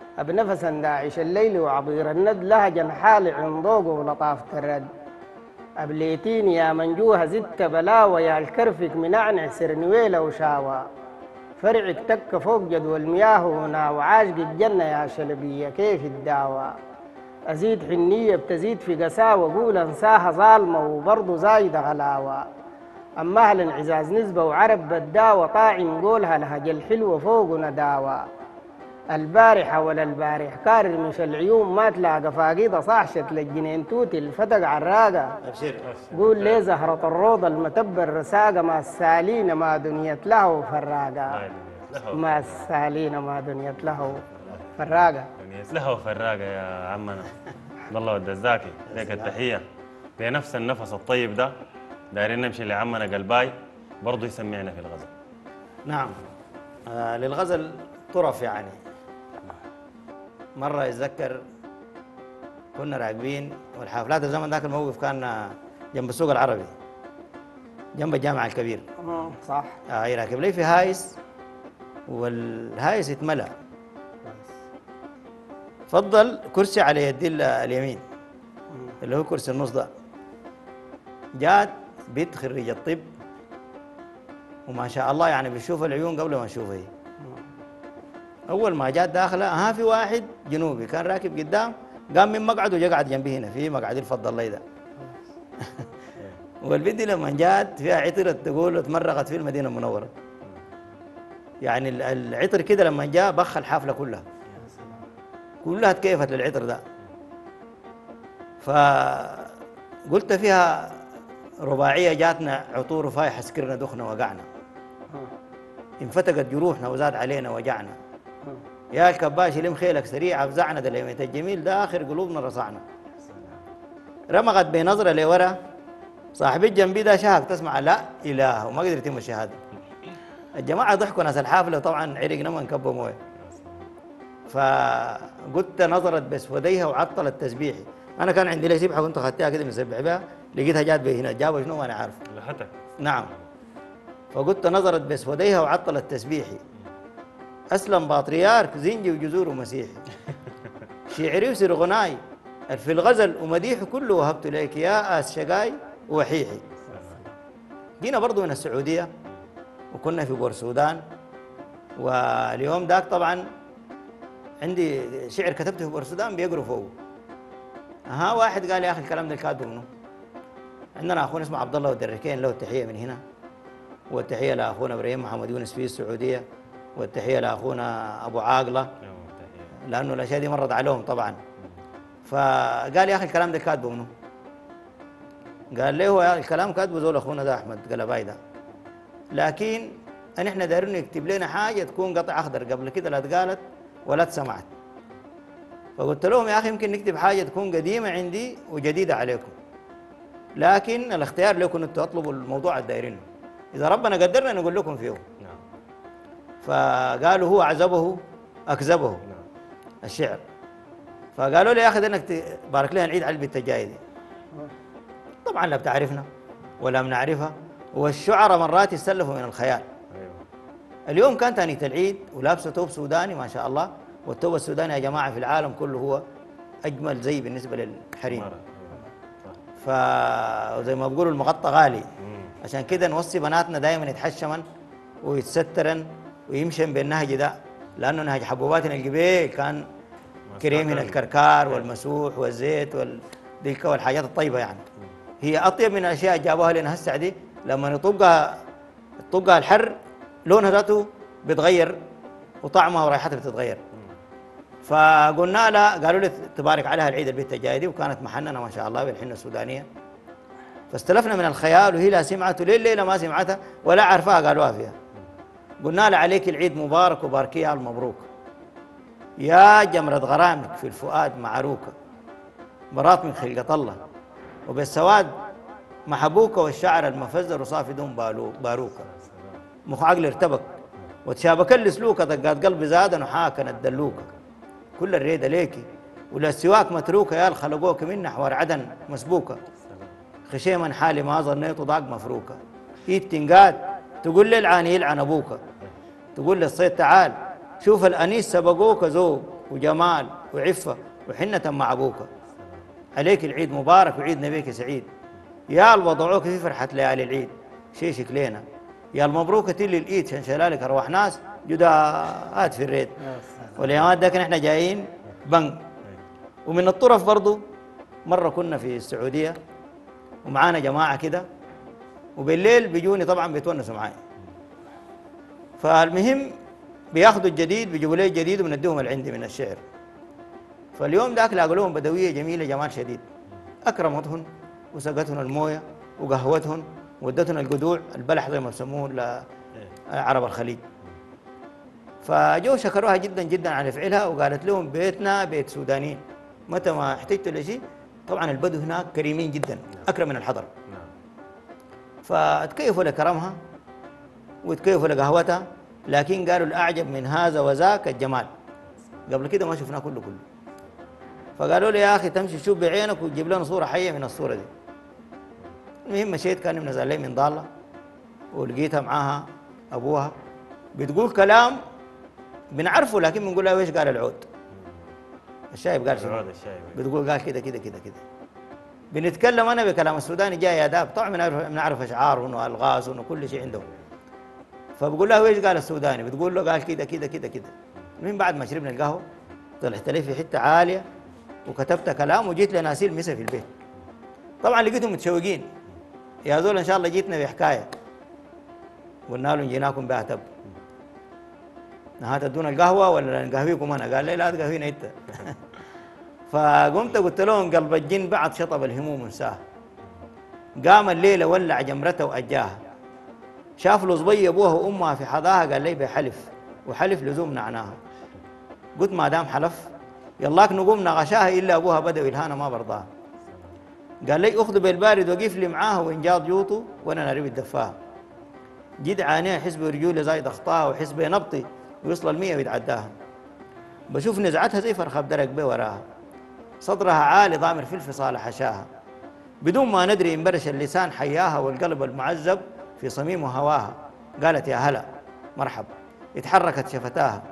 بنفس داعش الليل وعبير الند لهجا حالي عن ضوقه ولطافة الرد. أبليتين يا منجوها زدت بلاوة يا الكرفك منعنع سرنويلة وشاوى فرعك تك فوق جدول المياه هنا وعاشق الجنة يا شلبية كيف الدعوة أزيد حنية بتزيد في قساوة قول أنساها ظالمة وبرضه زايدة غلاوة أما أهل انعزاز نسبة وعرب بداوة طاعم قولها لهج الحلوة فوق نداوة البارحة ولا البارح كارر مش العيون ما تلاقى فاقيدة صاحشت للجنين توتي الفتق عراقة أبشر. قول لي زهرة الروضة المتبر رساقة ما السالين ما دنيت له فراقة ما السالين ما دنيت له فراقة دنيت له فراقة يا عمنا عبد الله الدزاكي لك التحية بنفس النفس الطيب ده دايرين نمشي لعمنا قلباي برضه يسمعنا في الغزل. نعم. آه للغزل طرف يعني. مرة يتذكر كنا راكبين والحافلات الزمن ذاك الموقف كان جنب السوق العربي جنب الجامع الكبير. صح. آه راكب لي في هايس والهايس اتملى. فضل كرسي على يدي اليمين اللي هو كرسي النص ده. جات بنت خريجة الطب وما شاء الله يعني بتشوف العيون قبل ما نشوفها هي. أول ما جات داخلة ها في واحد جنوبي كان راكب قدام قام من مقعده وجا قعد جنبي هنا في مقعد الفضل لي ده. والبنت لما جات فيها عطرة تقول اتمرغت في المدينة المنورة. يعني العطر كده لما جاء بخ الحافلة كلها. كلها تكيفت للعطر ده. فقلت فيها رباعية جاتنا عطور فايحة سكرنا دخنا وقعنا انفتقت جروحنا وزاد علينا وجعنا يا الكباش لم خيلك سريع افزعنا ده ليمة الجميل ده آخر قلوبنا رصعنا. رمغت بنظرة لورا صاحبي جنبي ده شهق تسمع لا إله وما قدر يتم الشهادة. الجماعة ضحكوا ناس الحافلة طبعا عرقنا ما نكبوا مويه. فقلت نظرت بسوديها وعطلت تسبيحي. أنا كان عندي لي سبحة كنت أخذتها كده مسبح بها لقيتها جات بي هنا جابوا شنو ما أنا عارف. لحتك. نعم. فقلت نظرت بسوديها وعطلت تسبيحي. أسلم بطريرك زنجي وجذور ومسيحي. شعري وسر غناي في الغزل ومديح كله وهبت لك يا آس شقاي وحيحي. جينا برضو من السعودية وكنا في بور السودان واليوم داك طبعا عندي شعر كتبته في بور السودان بيقروا فوق. ها واحد قال يا أخي الكلام ده كاتبه منه. عندنا أخونا اسمه عبد الله والدركين له التحية من هنا والتحية لأخونا إبراهيم محمد يونس في السعودية والتحية لأخونا أبو عاقلة لأنه الأشياء دي مرت عليهم طبعا. فقال يا أخي الكلام ده كاتبه منه. قال ليه هو الكلام كاتبه زول أخونا ده أحمد قلباي ده لكن أن إحنا دايرين نكتب لنا حاجة تكون قطع أخضر قبل كده لا اتقالت ولا اتسمعت. فقلت لهم يا أخي يمكن نكتب حاجة تكون قديمة عندي وجديدة عليكم لكن الاختيار لكم أنتوا تطلبوا الموضوع الدايرينه إذا ربنا قدرنا نقول لكم فيه. فقالوا هو عزبه أكذبه الشعر. فقالوا لي يا أخي ده إنك بارك لنا العيد على البت الجاي دي. طبعا لا بتعرفنا ولا بنعرفها والشعراء مرات يستلفوا من الخيال. اليوم كانت أنية العيد ولابسة توب سوداني ما شاء الله والتوب السوداني يا جماعة في العالم كله هو أجمل زي بالنسبة للحريم. فزي ما بيقولوا المغطى غالي عشان كده نوصي بناتنا دائما يتحشمن ويتسترن ويمشن بالنهج ده لأنه نهج حبوباتنا القبيل كان كريم من الكركار والمسوح والزيت والديكا والحاجات الطيبة يعني هي أطيب من الأشياء جابوها لنا هسه دي لما نطبقها طبقها الحر لونها ذاته بيتغير وطعمها ورائحتها بتتغير. فقلنا لها قالوا لي تبارك عليها العيد البيت الجاي دي وكانت محننه ما شاء الله بالحنه السودانيه. فاستلفنا من الخيال وهي لا سمعته ليه الليله ما سمعتها ولا عرفها قالوها فيها. قلنا لها عليك العيد مبارك وباركيها المبروك يا جمرة غرامك في الفؤاد معروكة برات من خلقة الله وبالسواد محبوكة والشعر المفزر وصافي دون باروكة مخ عقل ارتبك وتشابك السلوكة دقات قلبي زاد نحاكا الدلوكة كل الريدة ليكي وللسواك متروكة يا خلقوك من نحور عدن مسبوكة خشيما حالي ما ظنيت ضاق مفروكة ايد تنقاد تقول لي العاني يلعن ابوك تقول للصيد تعال شوف الانيس سبقوك ذوق وجمال وعفة وحنة مع ابوك عليك العيد مبارك وعيد نبيك سعيد يا الوضعوك في فرحة ليالي العيد شيشك لينا، يا المبروك تلي الإيد عشان شلالك أرواح ناس جداءات في الريد. والأيامات ده احنا جايين بنك. ومن الطرف برضو مرة كنا في السعودية ومعانا جماعة كده، وبالليل بيجوني طبعا بيتونسوا معاي، فالمهم بياخذوا الجديد بيجيبوا لي الجديد وبنديهم اللي عندي من الشعر. فاليوم ذاك لاقوا لهم بدويه جميله جمال شديد، اكرمتهن وسقتهن المويه وقهوتهن وودتهن القدوع البلح زي ما بسموه عرب الخليج. فجو شكروها جدا جدا على فعلها، وقالت لهم بيتنا بيت سودانيين، متى ما احتجتوا لشيء طبعا البدو هناك كريمين جدا اكرم من الحضر. فتكيفوا لكرمها وتكيفوا لقهوتها، لكن قالوا الأعجب من هذا وذاك الجمال، قبل كده ما شفناه كله كله. فقالوا لي يا أخي تمشي تشوف بعينك وتجيب لنا صورة حية من الصورة دي. المهم مشيت، كان منزل لي من ضالة ولقيتها معاها أبوها بتقول كلام بنعرفه، لكن بنقول لها ويش قال العود الشايب قال شنو؟ بتقول قال كده كده كده كده. بنتكلم أنا بكلام السوداني جاي آداب، طبعا بنعرف أشعارهم وألغازهم وكل شيء عندهم. فبقول لها ويش قال السوداني؟ بتقول له قال كده كده كده كده. المهم بعد ما شربنا القهوه طلعت لي في حته عاليه وكتبت كلام وجيت لناسي المسا في البيت. طبعا لقيتهم متشوقين، يا زول ان شاء الله جيتنا بحكايه. قلنا لهم جيناكم بها تب، ها تدونا القهوه ولا نقهويكم انا؟ قال لي لا تقهوينا انت. فقمت قلت لهم قلب الجن بعد شطب الهموم انساه، قام الليله ولع جمرته واجاها، شاف له صبي ابوها وامها في حضاها قال لي بحلف وحلف لزوم نعناها. قلت ما دام حلف يلاك نقوم نغشاها الا ابوها بدوي الهانه ما برضاها. قال لي اخذ بالبارد وقف لي معاها وانجاض جوطه وانا ناري الدفاها. جيت عانيها حسب رجولي زايد اخطاها وحسب نبطي ويصل المية ويتعداها. بشوف نزعتها زي فرخه بدرك بي وراها، صدرها عالي ضامر في الفصال حشاها، بدون ما ندري انبرش اللسان حياها والقلب المعذب في صميم هواها. قالت يا هلا مرحب اتحركت شفتاها،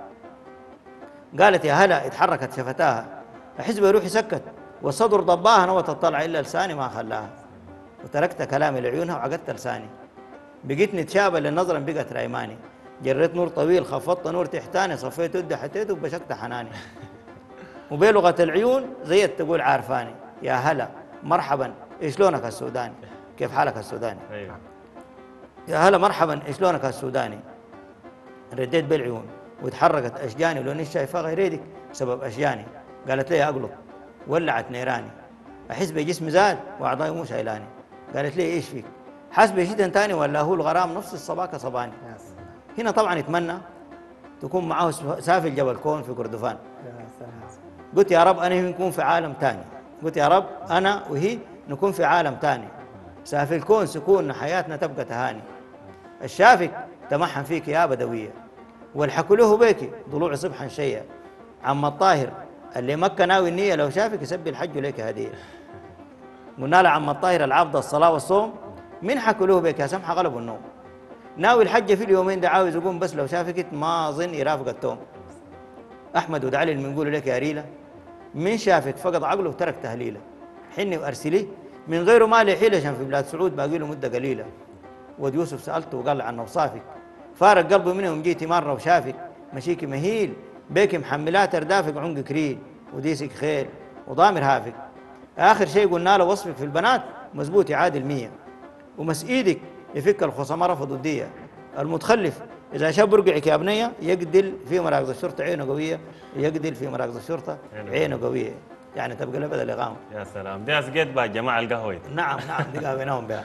قالت يا هلا اتحركت شفتاها، احس بروحي سكت والصدر ضباها نوت تطلع الا لساني ما خلاها. وتركت كلامي لعيونها وعقدت لساني، بقيت نتشابه للنظر بقت رايماني، جريت نور طويل خفضت نور تحتاني، صفيت يدي حتيته وبشكت حناني. وبلغه العيون زيت تقول عارفاني، يا هلا مرحبا شلونك السوداني؟ كيف حالك السوداني؟ أيوه. يا هلا مرحبا شلونك السوداني؟ رديت بالعيون وتحركت اشجاني، ولو اني شايفاه غير يدك سبب اشجاني. قالت لي اقلط ولعت نيراني، احس بجسمي زاد واعضائي مو شايلاني. قالت لي ايش فيك؟ حاسس بشيء تاني ولا هو الغرام نفس الصباكه صباني؟ هنا طبعا يتمنى تكون معه سافل جبل كون في كردفان. قلت يا رب انا نكون في عالم تاني، قلت يا رب انا وهي نكون في عالم تاني، سافل الكون سكون حياتنا تبقى تهاني. الشافك تمحن فيك يا بدويه، والحكوا له بيك ضلوع صبحا شيء. عم الطاهر اللي مكة ناوي النية لو شافك يسبي الحج لك هدية. قلنا له عم الطاهر العبد الصلاة والصوم من حكوا له بيك يا سمحة غلبوا النوم، ناوي الحج في اليومين ده عاوز يقوم بس لو شافك ما أظن يرافق التوم. أحمد ودعلي اللي بنقول لك يا ريلة من شافك فقد عقله وترك تهليله، حني وأرسليه من غيره ما لي حيلة عشان في بلاد سعود باقي له مدة قليلة. ود يوسف سألته وقال عن أوصافك، فارق قلبه منهم جيتي مرة وشافك، مشيكي مهيل بيك محملات اردافك عنقك ريل وديسك خيل وضامر هافك. آخر شيء قلنا له وصفك في البنات مزبوط يعادل مية، ومس إيدك يفك الخصامة رفض الدية. المتخلف إذا شاب برقعك يا بنية يقدل في مراكز الشرطة عينه قوية، يقدل في مراكز الشرطة عينه قوية، يعني تبقى له بدل إقامة. يا سلام دي أسقيت بقى جماعة القهوة. نعم نعم دي قهويناهم بها.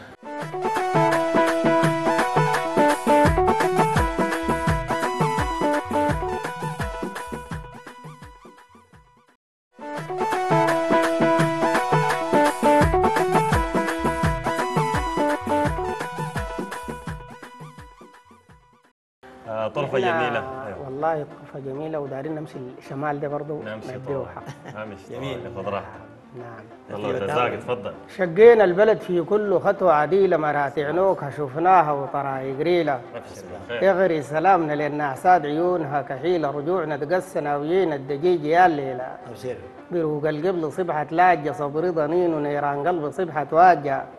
طرفة جميلة. أيوة. والله طرفة جميلة ودارين نمشي الشمال ده برضه نديه حق. جميل خذ راحتك. نعم الله يجزاك اتفضل. شقينا البلد في كل خطوة عديلة، مراتع نوكها شفناها وطرايق ريلة، اغري سلامنا للنعساد عيونها كحيلة، رجوعنا تقسى ناويين الدجيج يا الليلة، بروق القبل صبحة لاجة صبري ضنين ونيران قلب صبحة واجة،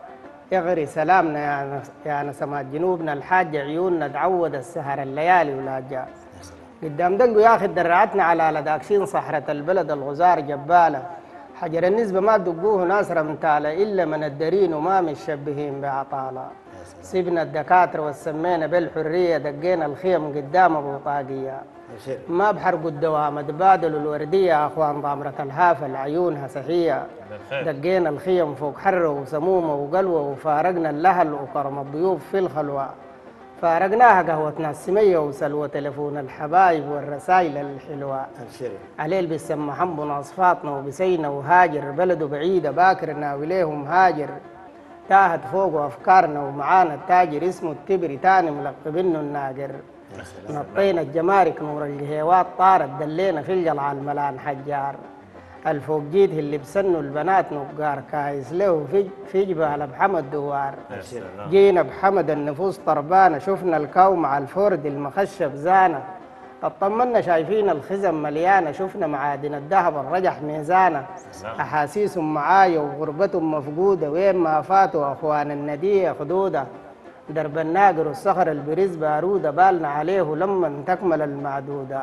اغري سلامنا يا يا نسمات جنوبنا الحاج عيوننا تعود السهر الليالي ولا جاء قدام دقوا ياخذ درعتنا على لداكشين صحرة البلد الغزار جبالة حجر النسبة ما دقوه ناس رمتالة إلا من الدرين وما مشبهين بعطالة سيبنا الدكاترة والسمينا بالحرية دقينا الخيم قدام أبو طاقية ما بحرقوا الدوام تبادلوا الوردية يا أخوان ضامرة الهافل عيونها سحية دقينا الخيم فوق حرة وسمومة وقلوة وفارقنا اللهل وكرم الضيوف في الخلوة فارقناها قهوتنا السمية وسلوى تلفون الحبايب والرسائل الحلوة عليه بيسمى حمبنا أصفاتنا وبسينا وهاجر بلده بعيدة باكرنا وليهم هاجر تاهت فوق أفكارنا ومعانا التاجر اسمه التبري تاني ملقبينه الناقر نطينا الجمارك نور القهيوات طارت دلينا في الجلع الملان حجار الفوق جيت اللي بسنوا البنات نقار كايس له في في جبال بحمد دوار جينا بحمد النفوس طربانه شفنا الكو مع الفرد المخشب زانه اطمنا شايفين الخزم مليانه شفنا معادن الذهب الرجح ميزانه احاسيسهم معايا وغربتهم مفقوده وين ما فاتوا اخوان النديه خدوده درب الناقر والصخر البريز باروده بالنا عليه لما تكمل المعدوده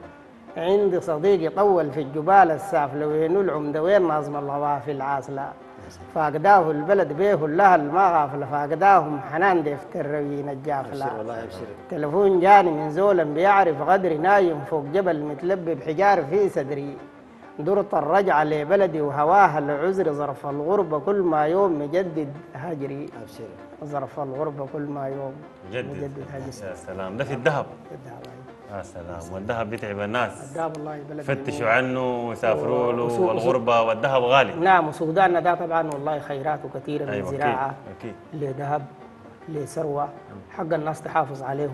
عندي صديقي طول في الجبال السافلة وينو العمدة وين ناظم الغوافي العاسلة فاقداه البلد بيه اللهل ما غافلة فاقداهم حنان ديفت الروين الجافلة والله ابشر. تلفون جاني من زولا بيعرف غدري نايم فوق جبل متلبي بحجار في صدري درت الرجعة لبلدي وهواها العذر ظرف الغربة كل ما يوم مجدد هجري ابشر. ظرف الغربة كل ما يوم مجدد, مجدد هجري. يا سلام ده في الذهب. الذهب يا سلام والذهب بيتعب الناس. الذهب والله بلد فتشوا عنه وسافروا له وسوق- والغربة والذهب غالي. نعم وسوداننا ده طبعا والله خيراته كثيرة من أيوة زراعة أكيد لذهب لثروة حق الناس تحافظ عليه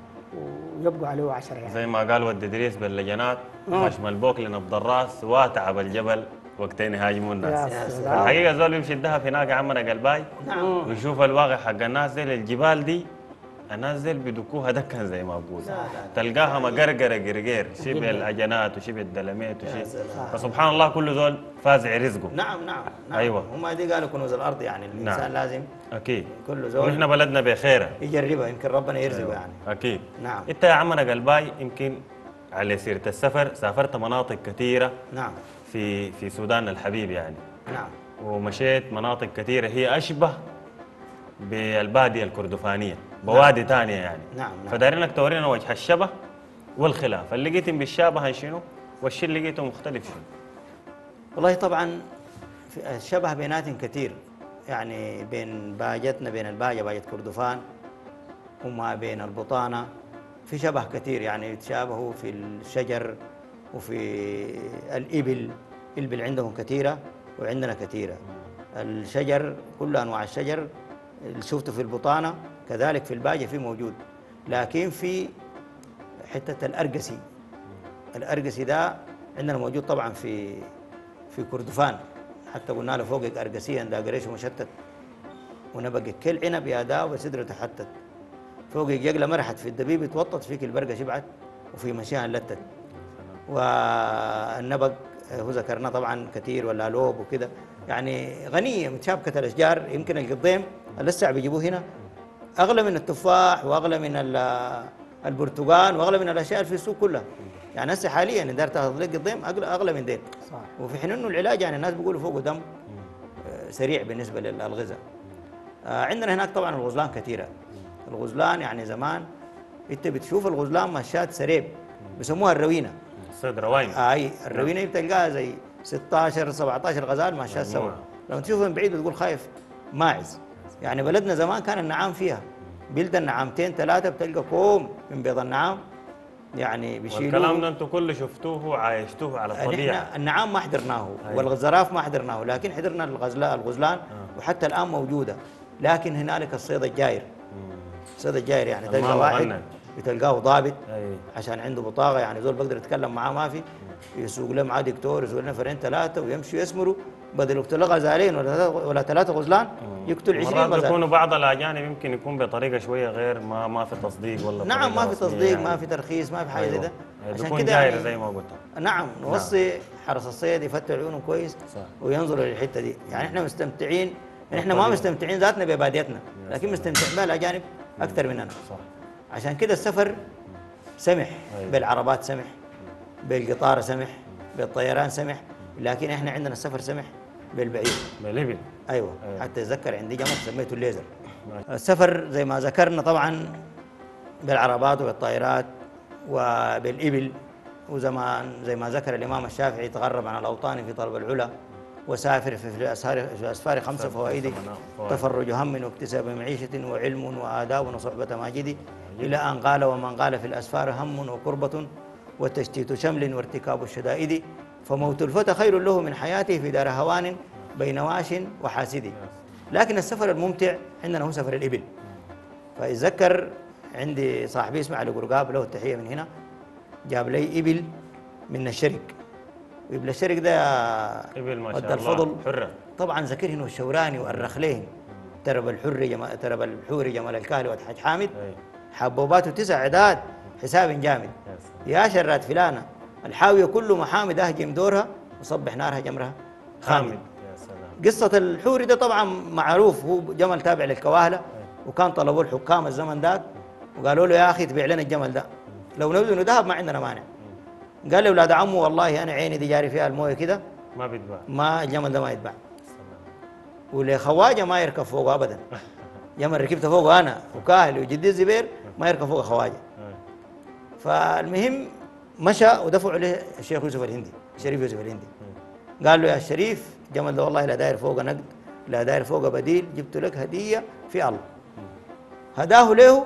ويبقوا عليه عشرة يعني. زي ما قال ود إدريس باللجنات مم. خشم البوك لنبض الراس واتعب الجبل وقتين يهاجموا الناس. يا سلام. الحقيقة زول بيمشي الذهب هناك يا عمنا قلباي نعم ويشوف الواقع حق الناس دي الجبال دي الناس دي بيدكوها دكا زي ما بقول تلقاها مقرقرة قرقير شبه الأجنات وشبه الدلميت وشبه فسبحان الله كل زول فازع رزقه. نعم نعم نعم. أيوة. هم دي قالوا كنوز الارض يعني الانسان نعم. لازم أكيد كل زول ونحن بلدنا بخيرة يجربها يمكن ربنا يرزقه يعني. أكيد. نعم أنت يا عمنا قلباي يمكن على سيرة السفر سافرت مناطق كثيرة نعم في في سودان الحبيب يعني نعم ومشيت مناطق كثيرة هي أشبه بالبادية الكردفانية بوادي ثانية يعني. نعم نعم. فدارينك تورينا وجه الشبه والخلاف اللي لقيتهم بالشابه شنو والشيء اللي لقيته مختلف شنو. والله طبعا في الشبه بيناتهم كثير يعني بين باجتنا بين الباجة باجة كردفان وما بين البطانة في شبه كثير يعني يتشابهوا في الشجر وفي الإبل الإبل عندهم كثيرة وعندنا كثيرة الشجر كل أنواع الشجر اللي شفته في البطانة كذلك في الباجة في موجود لكن في حتة الأرقسي الأرقسي ده عندنا موجود طبعا في في كردفان حتى قلنا له فوقك أرقسيا ده قريش مشتت ونبقى كل عنب يا دا وسدره تحتت فوقك يقلى مرحت في الدبيب يتوطط فيك البرقة شبعت وفي مشيها لتت والنبق هو ذكرنا طبعا كثير ولا لوب وكده يعني غنية متشابكة الأشجار يمكن القضيم لسه بيجيبوه هنا أغلى من التفاح وأغلى من البرتقال وأغلى من الأشياء في السوق كلها يعني هسه حاليا إن دار تاخذ لك قضيم أغلى أغلى من دين صح. وفي حين إنه العلاج يعني الناس بيقولوا فوقه دم سريع بالنسبة للغذاء. عندنا هناك طبعا الغزلان كثيرة الغزلان يعني زمان أنت بتشوف الغزلان مشات سريب بيسموها الروينة صيد رواين. اي الروينه بتلقاها زي ستاشر سبعتاشر غزال ماشيات سوا لما تشوفها من بعيد بتقول خايف ماعز يعني بلدنا زمان كان النعام فيها بلد النعامتين ثلاثه بتلقى كوم من بيض النعام يعني بيشيلوه والكلام ده انتم كله شفتوه وعايشتوه على الطبيعه. نحن النعام ما حضرناه أيوة. والزراف ما حضرناه لكن حضرنا الغزلان الغزلان آه. وحتى الان موجوده لكن هنالك الصيد الجاير الصيد الجاير يعني تلقى الماء واحد مغنن. بتلقاه ضابط أي. عشان عنده بطاقه يعني زول بقدر يتكلم معاه ما في يسوق له معاه دكتور يسوق لنا نفرين ثلاثه ويمشوا يسمروا بدل يقتل غزالين ولا ولا ثلاثه غزلان يقتل عشرين مرات غزال. بيكونوا بعض الاجانب يمكن يكون بطريقه شويه غير ما ما في تصديق ولا نعم ما طريقة في رسمية تصديق يعني. ما في ترخيص ما في حاجه زي أيوة. ده عشان عشان كده كده يعني يعني زي ما قلت. نعم نوصي حرس الصيد يفتح عيونه كويس صح. وينظروا للحته دي يعني احنا مستمتعين احنا ما مستمتعين ذاتنا بباديتنا، لكن مستمتعين بها الاجانب اكثر مننا. صح. عشان كده السفر سمح، أيوة. بالعربات سمح، بالقطار سمح، بالطيران سمح، لكن احنا عندنا السفر سمح بالبعير. بالإبل. ايوه, أيوة. حتى اتذكر عندي جمل سميته الليزر. السفر زي ما ذكرنا طبعا بالعربات وبالطائرات وبالإبل، وزمان زي ما ذكر الإمام الشافعي تغرب عن الأوطان في طلب العلا وسافر في الأسفار في أسفار خمس فوائد، تفرج هم واكتساب معيشة وعلم وآداب وصحبة ماجد، إلى أن قال ومن قال في الأسفار هم وكربة وتشتيت شمل وارتكاب الشدائد، فموت الفتى خير له من حياته في دار هوان بين واش وحاسد. لكن السفر الممتع عندنا هو سفر الإبل. فأتذكر عندي صاحبي اسمه علي قرقاب، له التحية من هنا، جاب لي إبل من الشرق، وإبل الشرق ده إبل ما ود شاء الله الفضل حرة. طبعا ذكرهن والشوراني والرخلين، ترب الحري جمال ترب الحوري جمال الكاهلي والحاج حامد، أي. حبوباته تسع عداد حساب جامد، يا سلام. يا شرات فلانة الحاوية كل محامد أهجم دورها وصبح نارها جمرها خامد. حامد. يا سلام. قصة الحوري ده طبعا معروف، هو جمل تابع للكواهلة، وكان طلبوا الحكام الزمن ذاك وقالوا له يا أخي تبيع لنا الجمل ده، لو نوزنه ذهب ما عندنا مانع. قال لي أولاد عمه والله أنا عيني دي جاري فيها المويه كده ما بيتباع. ما الجمل ده ما يتباع، سلام. ولخواجة ما يركب فوقه أبدا. جمل ركبت فوقه أنا وكاهلي وجدي الزبير ما يركب فوق خواجة. أي. فالمهم مشى ودفعوا له الشيخ يوسف الهندي، الشريف يوسف الهندي، قال له يا الشريف جمل ده والله لا داير فوق نقد لا داير فوق بديل، جبت لك هدية في الله. هداه له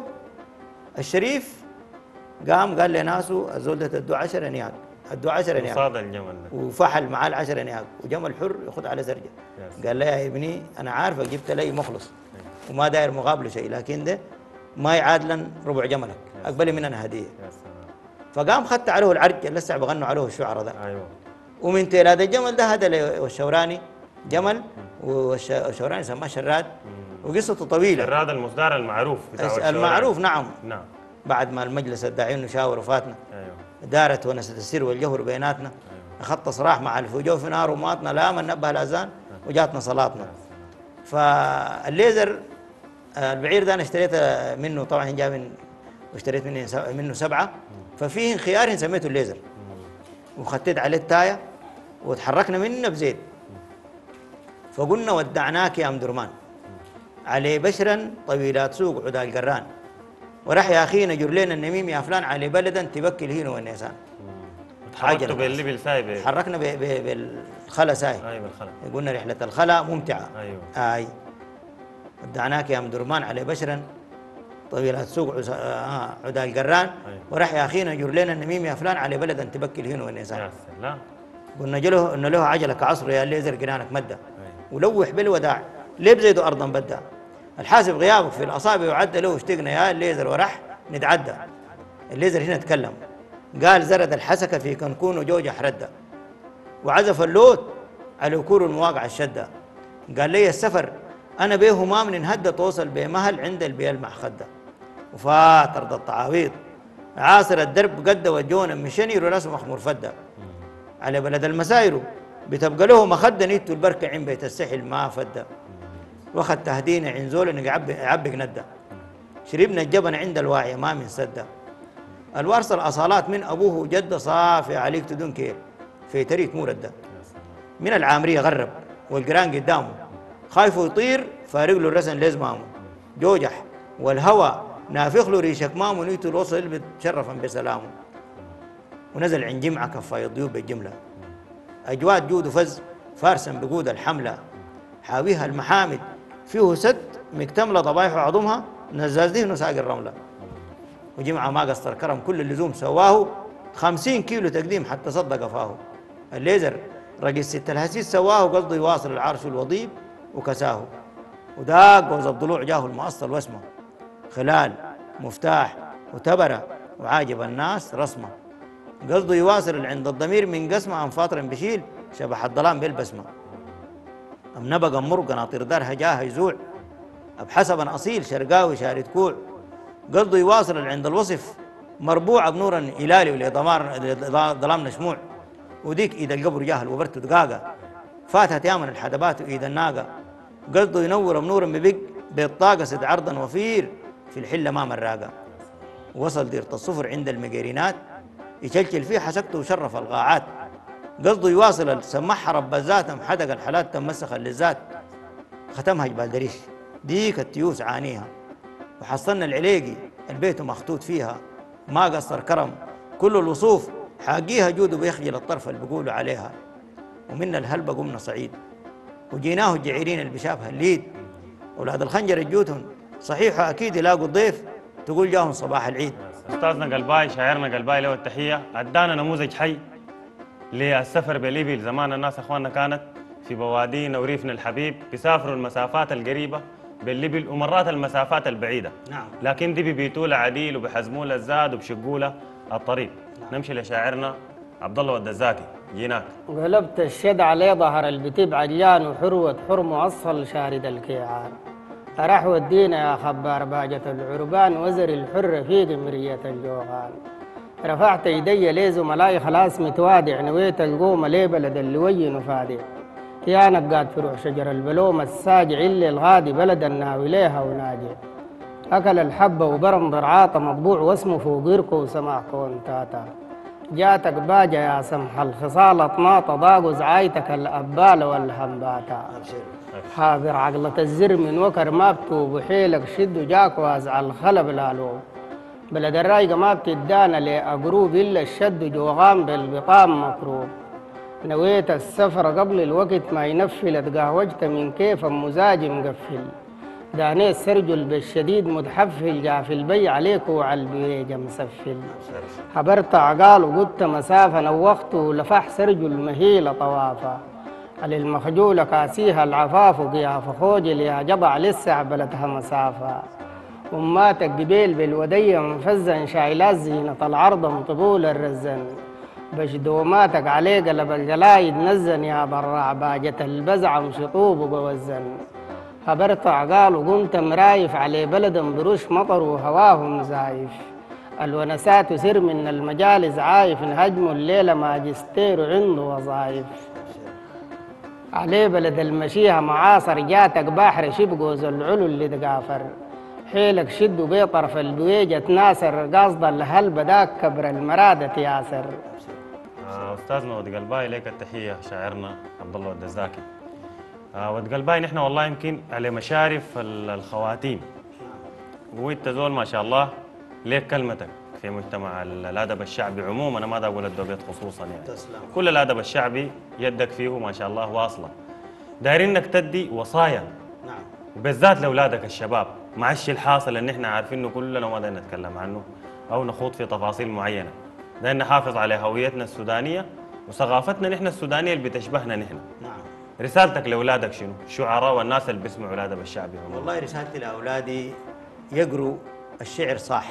الشريف، قام قال لناسه الزول ده تدوا عشرة نياق، ادوا عشرة نياق وصاد الجمل ده. وفحل معاه العشرة نياق، وجمل حر ياخذ على زرجة. يا قال له يا ابني انا عارفك جبت لي مخلص وما داير مقابله شيء، لكن ده ما يعادلن ربع جملك، اقبلي مننا هديه. يا سلام. فقام خدت عليه العرج اللي لسه بغنوا عليه الشعراء ده، ايوه. ومن تيلاد الجمل ده هذا والشوراني جمل، والشوراني سماه شراد، وقصته طويله. شراد المصدر المعروف بتاع الشوراني. المعروف نعم. نعم. بعد ما المجلس الداعين نشاور وفاتنا، ايوه. دارت ونست السر والجهر بيناتنا، اخذت صراح مع الفجور في نار وماتنا لا من نبه الاذان وجاتنا صلاتنا. فالليزر البعير ده انا اشتريت منه طبعا جاء من واشتريت منه منه سبعه، ففيه خيار سميته الليزر، وخطيت عليه التايه وتحركنا منه بزيت، فقلنا ودعناك يا ام درمان علي بشرا طويلات سوق عدا القران، وراح يا اخي نجر لنا النميم يا فلان علي بلدا تبكي الهين والنيسان. تحركتوا بالليبل سايب. تحركنا بالخلا ساي. اي بالخلا. قلنا رحله الخلا ممتعه. ايوه. اي ودعناك يا ام درمان علي بشرا طويلات سوق آه عدا القران، أيوة. وراح يا اخي نجر لنا النميم يا فلان علي بلدا تبكي الهين والنيسان. يا سلام. قلنا له انه له عجله كعصر يا الليزر جنانك مده، أيوة. ولوح بالوداع ليه بزيد ارضا بدا، الحاسب غيابك في الاصابع وعد له اشتقنا يا الليزر ورح نتعدى. الليزر هنا تكلم قال زرد الحسكه في كنكون وجوج حرده، وعزف اللوت على كور المواقع الشده، قال لي السفر انا بيه همام نهدى توصل بمهل عند البيل مع خده، وفات ارض التعاويض عاصر الدرب قد وجونا مشني ورسم مخمور فده، على بلد المساير بتبقى له مخده نيتو البركه عين بيت السحل ما فده، واخذ تهدينا عين زول يعبق ندى، شربنا الجبن عند الواعي ما من سده، الوارث الاصالات من ابوه وجده صافي عليك تدون كيل في تريك مرده، من العامريه غرب والقران قدامه خايف يطير فارق له الرسن لازمامه، جوجح والهوى نافخ له ريشك مامه نيته الوصل بتشرفا بسلامه، ونزل عند جمعه كفايه الضيوف بالجمله، اجواد جود وفز فارسا بقود الحمله، حاويها المحامد فيه سد مكتمله ضبايح وعظمها نزاز دهن ساق الرمله، وجمعه ما قصر كرم كل اللزوم سواه خمسين كيلو تقديم حتى صدق فاه، الليزر رقص ست الهسيس سواه قصده يواصل العرش الوضيب وكساه، وداق جوز الضلوع جاه المؤصل واسمه، خلال مفتاح وتبره وعاجب الناس رسمه، قصده يواصل عند الضمير من قسمه انفاطر بشيل شبح الظلام بالبسمه، ام نبقى مر قناطير دارها جاه يزوع بحسب اصيل شرقاوي شارد كوع، قصده يواصل عند الوصف مربوع بنور هلالي ولظلام نشموع، وديك ايد القبر جاهل وبرته دقاقه فاتت يامن الحدبات وايد الناقه، قصده ينور منورا ببق بالطاقة سد عرضا وفير في الحلة ما مراقة. وصل ديرة الصفر عند المقيرينات يشلشل فيه حسكته وشرف القاعات. قصده يواصل السمحها رب الذات حدق الحالات تمسخ للذات. ختمها جبال دريش ديك التيوس عانيها. وحصلنا العليقي البيت مخطوط فيها ما قصر كرم كل الوصوف حاقيها جود بيخجل الطرف اللي بيقولوا عليها. ومن الهلبة قمنا صعيد وجيناه الجعيرين اللي بشافها الليد. أولاد الخنجر الجوتهم صحيح أكيد يلاقوا الضيف تقول جاهم صباح العيد. أستاذنا قلباي شاعرنا قلباي له التحية أدانا نموذج حي للسفر بالإبل. زمان الناس أخواننا كانت في بوادينا وريفنا الحبيب بيسافروا المسافات القريبة بالإبل ومرات المسافات البعيدة. نعم. لكن دي بيبيتوا لها عديل وبيحزموا لها الزاد وبشقوا لها الطريق. نعم. نمشي لشاعرنا عبد الله الدزاكي جيناك. قلبت الشد عليه ظهر البتيب عجلان وحروة حر موصل شارد الكيعان. أرح ودينا يا خبار باجة العربان وزر الحر في قمرية الجوغان. رفعت يدي لي زملائي خلاص متوادع نويت القوم لي بلد اللوي نفادع. يا نقاد فروع شجر البلوم الساجع اللي الغادي بلد الناوي ليها وناجع. أكل الحبة وبرم ضرعاطة مطبوع واسمه فوقيركو وسمعكو انتاتا. جاتك باجة يا سمح الخصال اطناطة ضاقوا زعايتك الأبالة والهمباتا. حاضر عقلة الزر من وكر ما بتوب وحيلك شد وجاك وازع الخلب الالوب. بلد الرايقة ما بتدانا لأقروب إلا الشد جوغام بالبطام مكروب. نويت السفر قبل الوقت ما ينفل اتقهوجت من كيف مزاج مقفل. دانيت سرجل بالشديد متحفل جا في البي عليك وعلى البيجة مسفل. حبرت عقال وقلت مسافة نوخت ولفح سرجل مهيلة طوافة. على المخجولة كاسيها العفاف وقيافة خوجل يا جضع لسه بلدها مسافة. أماتك قبيل بالودية منفزا شايلات زينة العرض مطبول الرزن. بشدوماتك عليه قلب الجلايد نزن يا براع باجة البزع مشطوب وقوزن. خبرت عقال وقمت مرايف على بلد بروش مطر وهواهم زايف. الونسات سر من المجالس عايف نهجموا الليلة ماجستير عنده وظايف. عليه بلد المشيها معاصر جاتك بحر شبقوز العلو اللي تقافر. حيلك شد بيطرف البويجة تناسر قاصد الهل بداك كبر المرادة ياسر. آه أستاذنا ود قلباي لك التحية شاعرنا عبد الله الدزاكي. آه ود قلباي نحن والله يمكن على مشارف الخواتيم. وانت زول ما شاء الله ليك كلمتك في مجتمع الادب الشعبي عموما. انا ما دا اقول الدوبيت خصوصا يعني. تسلم. كل الادب الشعبي يدك فيه ما شاء الله واصله. دايرين انك تدي وصايا. نعم. وبالذات لاولادك الشباب مع الشيء الحاصل اللي احنا عارفينه كلنا وما دايرين نتكلم عنه او نخوض في تفاصيل معينه. دايرين نحافظ على هويتنا السودانيه وثقافتنا نحن السودانيه اللي بتشبهنا نحن. نعم. رسالتك لاولادك شنو؟ الشعراء والناس اللي بيسمعوا الادب الشعبي. والله رسالتي لاولادي يقروا الشعر صح.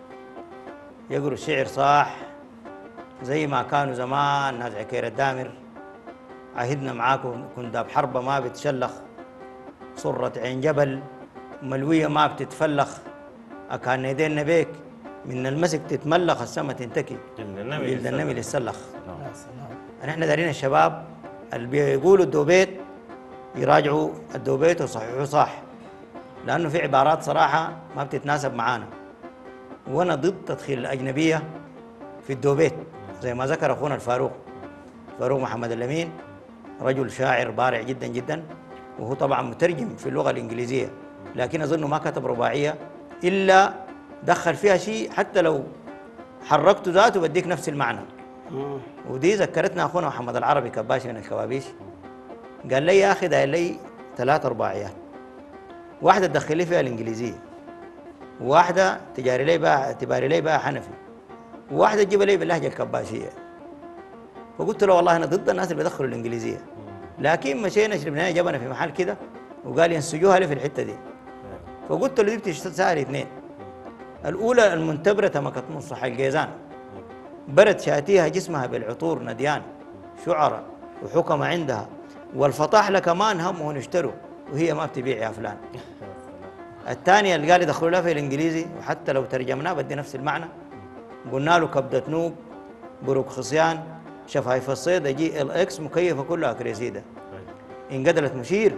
يقروا الشعر صح زي ما كانوا زمان ناس عكير الدامر. عهدنا معاكم كنت بحربة ما بتشلخ. صرت عين جبل ملوية ما بتتفلخ. أكان يدينا بيك من المسك تتملخ السما تنتكي. جلد النمل يتسلخ. نحن دارين الشباب اللي بيقولوا الدوبيت يراجعوا الدوبيت وصححوا صح. لأنه في عبارات صراحة ما بتتناسب معانا. وانا ضد تدخيل الاجنبيه في الدوبيت زي ما ذكر اخونا الفاروق فاروق محمد الامين رجل شاعر بارع جدا جدا وهو طبعا مترجم في اللغه الانجليزيه لكن اظنه ما كتب رباعيه الا دخل فيها شيء حتى لو حركته ذاته بديك نفس المعنى. ودي ذكرتنا اخونا محمد العربي كباشي من الكوابيش قال لي يا اخي داير لي ثلاث رباعيات واحده تدخل لي فيها الانجليزيه وواحدة تجاري لي بقى اعتباري لي بقى حنفي وواحدة تجيب لي باللهجة الكباشية. فقلت له والله أنا ضد الناس اللي بيدخلوا الإنجليزية لكن مشينا شربنا جبنا في محل كده وقال ينسجوها لي في الحتة دي. فقلت له دي بتشتغل اثنين. الأولى المنتبرة تمكت من صح الجيزان برد شاتيها جسمها بالعطور نديان شعرة وحكم عندها والفطاحلة كمان همهم يشتروا وهي ما بتبيع يا فلان. الثانية اللي قال يدخلوا لها في الانجليزي وحتى لو ترجمناه بدي نفس المعنى قلنا له كبدة نوب بروك خصيان شفايف الصيد جي ال اكس مكيفة كلها كريسيدة انقدلت مشير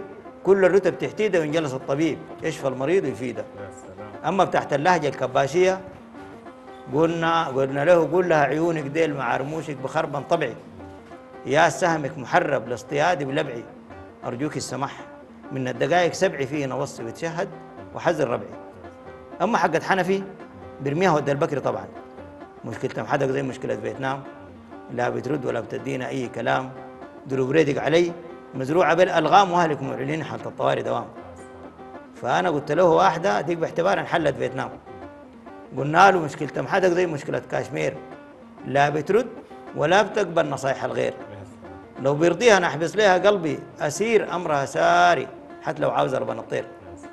كل الرتب تحتيده وينجلس الطبيب يشفى المريض ويفيده. يا سلام. اما بتاعت اللهجه الكباشيه قلنا قلنا له قول لها عيونك ديل مع رموشك بخربا طبعي، يا سهمك محرب لاصطيادي بلبعي، ارجوك السماح من الدقائق سبعي فيه نوصي وتشهد وحذر ربعي. اما حقت حنفي برميها ود البكري طبعا، مشكلتهم حدق زي مشكله فيتنام، لا بترد ولا بتدينا اي كلام، دلو بريدك علي مزروعه بالالغام واهلك معلنين حاله الطوارئ دوام. فانا قلت له واحده ديك باعتبار انحلت فيتنام، قلنا له مشكلتهم حدق زي مشكله كاشمير، لا بترد ولا بتقبل نصايح الغير، لو بيرضيها نحبس لها قلبي اسير امرها ساري حتى لو عاوز ربنا الطير.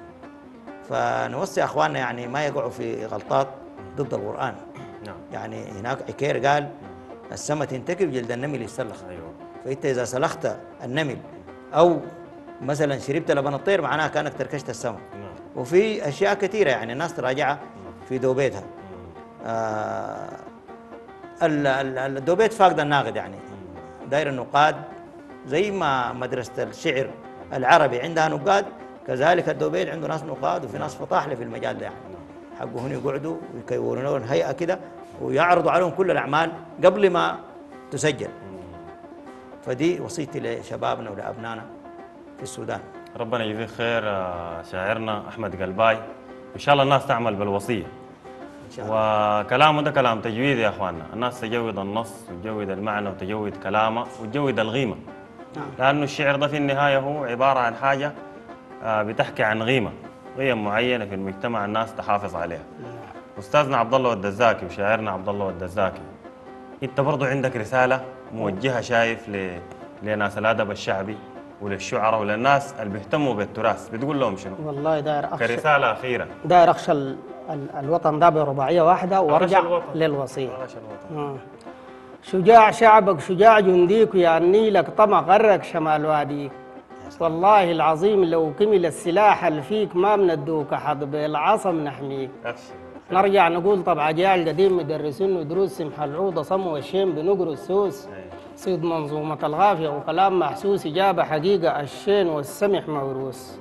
فنوصي اخواننا يعني ما يقعوا في غلطات ضد القران. نعم. يعني هناك عكير قال السما تنتكب جلد النمل يسلخ. ايوه. فانت اذا سلخت النمل او مثلا شربت لبن الطير معناها كانك تركشت السما. نعم. وفي اشياء كثيره يعني الناس تراجعها في دوبيتها. آه ال- ال- الدوبيت فاقد الناقد يعني داير النقاد زي ما مدرسه الشعر العربي عندها نقاد، كذلك الدوبيت عنده ناس نقاد وفي ناس فطاحله في المجال ده يعني. حقه هنا يقعدوا ويكونوا لهم هيئه كده ويعرضوا عليهم كل الاعمال قبل ما تسجل. فدي وصيتي لشبابنا ولابنائنا في السودان. ربنا يجزيك خير آه، شاعرنا احمد قلباي، ان شاء الله الناس تعمل بالوصيه. ان شاء الله. وكلامه ده كلام تجويد يا اخواننا، الناس تجود النص وتجود المعنى وتجود كلامه وتجود الغيمه. نعم. لانه الشعر ده في النهايه هو عباره عن حاجه آه، بتحكي عن غيمه، قيم معينه في المجتمع الناس تحافظ عليها. استاذنا عبد الله الدزاكي وشاعرنا عبد الله الدزاكي، انت برضو عندك رساله موجهه شايف ل... لناس الادب الشعبي وللشعراء وللناس اللي بيهتموا بالتراث، بتقول لهم شنو؟ والله داير أخشى كرساله اخيره. داير أخشى ال- ال- الوطن ده برباعية واحدة وارجع الوطن. للوصية. عاش الوطن. آه. شجاع شعبك شجاع جنديك ويا النيلك طمع غرك شمال واديك، والله العظيم لو كمل السلاح اللي فيك ما بندوك حد بالعصم نحميك. أبشر. نرجع نقول طبعا جاء القديم مدرسين دروس سمح العوضة صموا الشيم بنقر السوس، صيد منظومة الغافية وكلام محسوس إجابة حقيقة الشين والسمح موروث.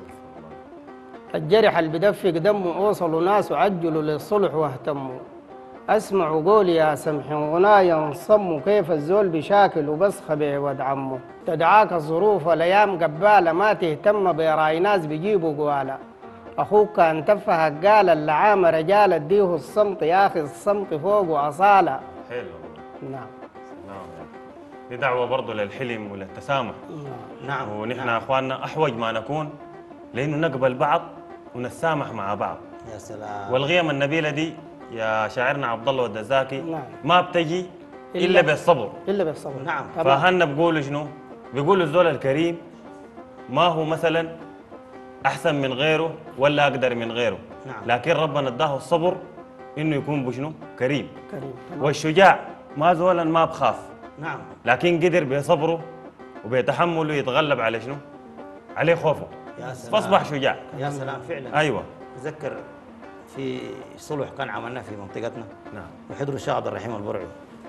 الجرح اللي بدفق دمه أوصلوا ناس وعجلوا للصلح واهتموا، أسمعوا قولي يا سمح غنايا انصموا كيف الزول بشاكل وبس خبيع ود عمه، تدعاك الظروف والأيام قبالة ما تهتم براي ناس بيجيبوا قوالة، أخوك كان تفهك قال اللعام رجال اديه الصمت يا أخي الصمت فوق أصالة. حلو. نعم. نعم. دي دعوه برضو للحلم وللتسامح. نعم. ونحن نعم. اخواننا احوج ما نكون لانه نقبل بعض ونتسامح مع بعض. يا سلام. والقيم النبيله دي يا شاعرنا عبد الله الدزاكي نعم. ما بتجي الا إلا بالصبر. إلا بالصبر. نعم. تمام. فهنا بيقولوا شنو؟ بيقولوا الزول الكريم ما هو مثلا احسن من غيره ولا اقدر من غيره، نعم. لكن ربنا اداه الصبر انه يكون بشنو؟ كريم. كريم. تمام. والشجاع ما زولا ما بخاف، نعم. لكن قدر بصبره وبيتحمله يتغلب على شنو؟ عليه خوفه، يا سلام. فاصبح شجاع. يا سلام فعلا. ايوه. تذكر في صلح كان عملناه في منطقتنا نعم. وحضر الشيخ عبد الرحيم البرعي،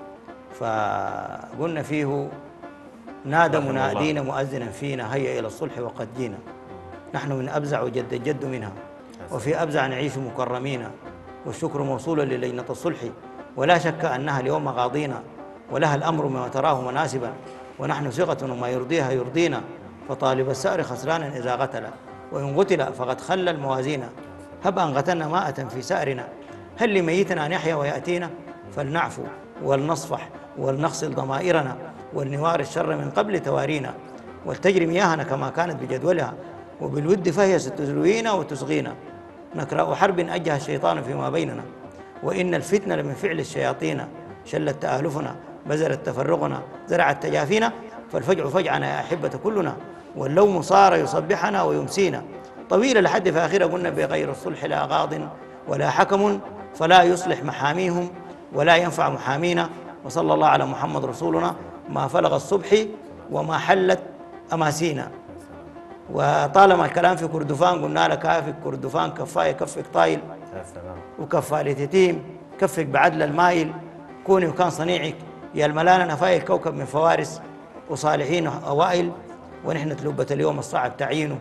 فقلنا فيه نادى رحمه منادينا مؤذنا فينا هيا الى الصلح وقد جينا، نحن من ابزع وجد الجد منها، وفي ابزع نعيش مكرمين، والشكر موصول للجنه الصلح، ولا شك انها اليوم مغاضينا، ولها الامر ما تراه مناسبا، ونحن ثقه وما يرضيها يرضينا، فطالب السأر خسران اذا قتل، وان قتل فقد خلى الموازين، هب ان قتلنا ماءة في سأرنا، هل لميتنا ان يحيا وياتينا، فلنعفو ولنصفح ولنغسل ضمائرنا، ولنوار الشر من قبل توارينا، ولتجري مياهنا كما كانت بجدولها، وبالود فهي ستزروينا وتسغينا، نكرأ حرب أجها الشيطان فيما بيننا، وإن الفتنة لمن فعل الشياطين، شلت تآلفنا بزلت تفرقنا زرعت تجافينا، فالفجع فجعنا يا أحبة كلنا، واللوم صار يصبحنا ويمسينا، طويل لحد في آخرة قلنا بغير الصلح لا قاض ولا حكم، فلا يصلح محاميهم ولا ينفع محامينا، وصلى الله على محمد رسولنا ما فلغ الصبح وما حلت أماسينا. وطالما الكلام في كردفان قلنا لك كافك كردفان كفاية كفك طايل يا سلام. وكفالة يتيم كفك بعدل المايل، كوني وكان صنيعك يا الملانة نفايل كوكب من فوارس وصالحين أوائل، ونحن تلبة اليوم الصعب تعيينه،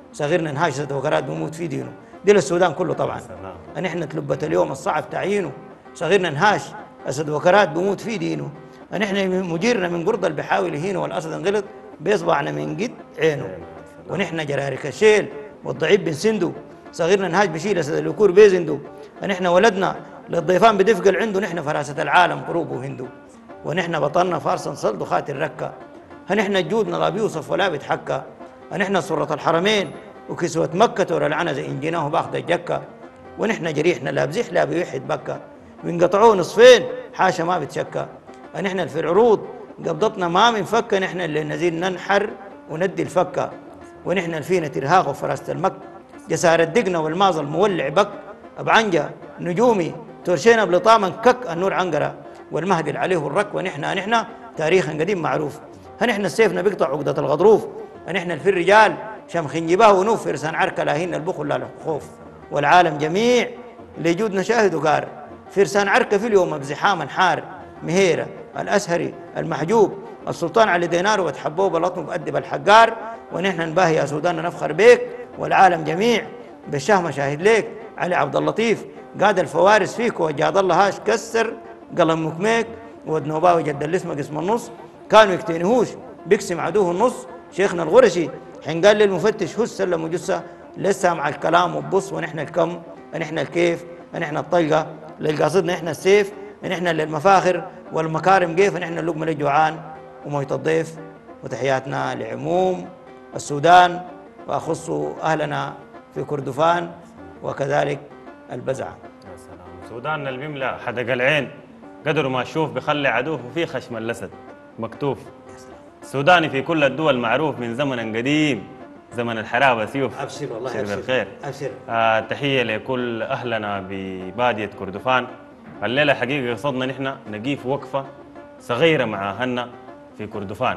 صغيرنا انهاش أسد وكرات بيموت في دينه. دي للسودان كله طبعا. أن إحنا تلبة اليوم الصعب تعيينه، صغيرنا انهاش أسد وكرات بيموت في دينه. أن إحنا مديرنا من قرد اللي بيحاول يهينه والأسد انغلط بيصبعنا من قد عينه. ونحن جرارك الشيل والضعيف بنسنده، صغيرنا انهاش بشيل أسد الوكور بيزنده. أن إحنا ولدنا للضيفان بدفقل عنده، نحن فراسة العالم قروب وهندو. ونحن بطلنا فارسا صلد خاتر ركة. هنحن جودنا لا بيوصف ولا بيتحكى. هنحن سرة الحرمين وكسوة مكة ورا العنز إن جيناه باخد الجكة. ونحن جريحنا لا بزح لا بيوحد بكة، بنقطعوه نصفين حاشا ما بتشكى. نحن في العروض قبضتنا ما من فكة، نحن اللي نزيل ننحر وندي الفكة. ونحن الفينا ترهاق وفراسة المك، جسار الدقنا والماظ المولع بك. بعنجة نجومي ترشينا بلطاما كك النور عنقرة، والمهدي عليه الرك. ونحن نحن تاريخا قديم معروف. هنحن السيفنا بيقطع عقدة الغضروف. هنحن في الرجال شمخ جباه ونوف فرسان عركة لاهين البخل لا الخوف. والعالم جميع لجودنا شاهد وقار، فرسان عركة في اليوم بزحام حار. مهيرة الأسهري المحجوب السلطان علي دينار وتحبوه بلطمه بأدب الحقار. ونحن نباهي يا سودان نفخر بيك، والعالم جميع بالشهم شاهد ليك. علي عبد اللطيف قاد الفوارس فيك، وجاد الله هاش كسر قلم مكميك. ودنوباوي جد اللي اسمه قسم النص كانوا يكتنهوش بيقسم عدوه النص. شيخنا الغرشي حين قال للمفتش هس سلم وجثه لسه مع الكلام وبص. ونحن الكم نحن الكيف نحن الطلقه للقاصدنا نحن السيف نحن للمفاخر والمكارم كيف نحن اللقمه للجوعان وميت الضيف. وتحياتنا لعموم السودان واخص اهلنا في كردفان وكذلك البزعه. يا سلام، سوداننا اللي بيملى حدق العين قدر ما تشوف بخلي عدوه وفيه خشم الاسد مكتوف. السوداني في كل الدول معروف من زمن قديم، زمن الحرابه سيوف. ابشر والله ابشر ابشر بالخير. ابشر. آه تحيه لكل اهلنا بباديه كردفان. الليله حقيقه قصدنا نحن نقيف وقفه صغيره مع اهلنا في كردفان،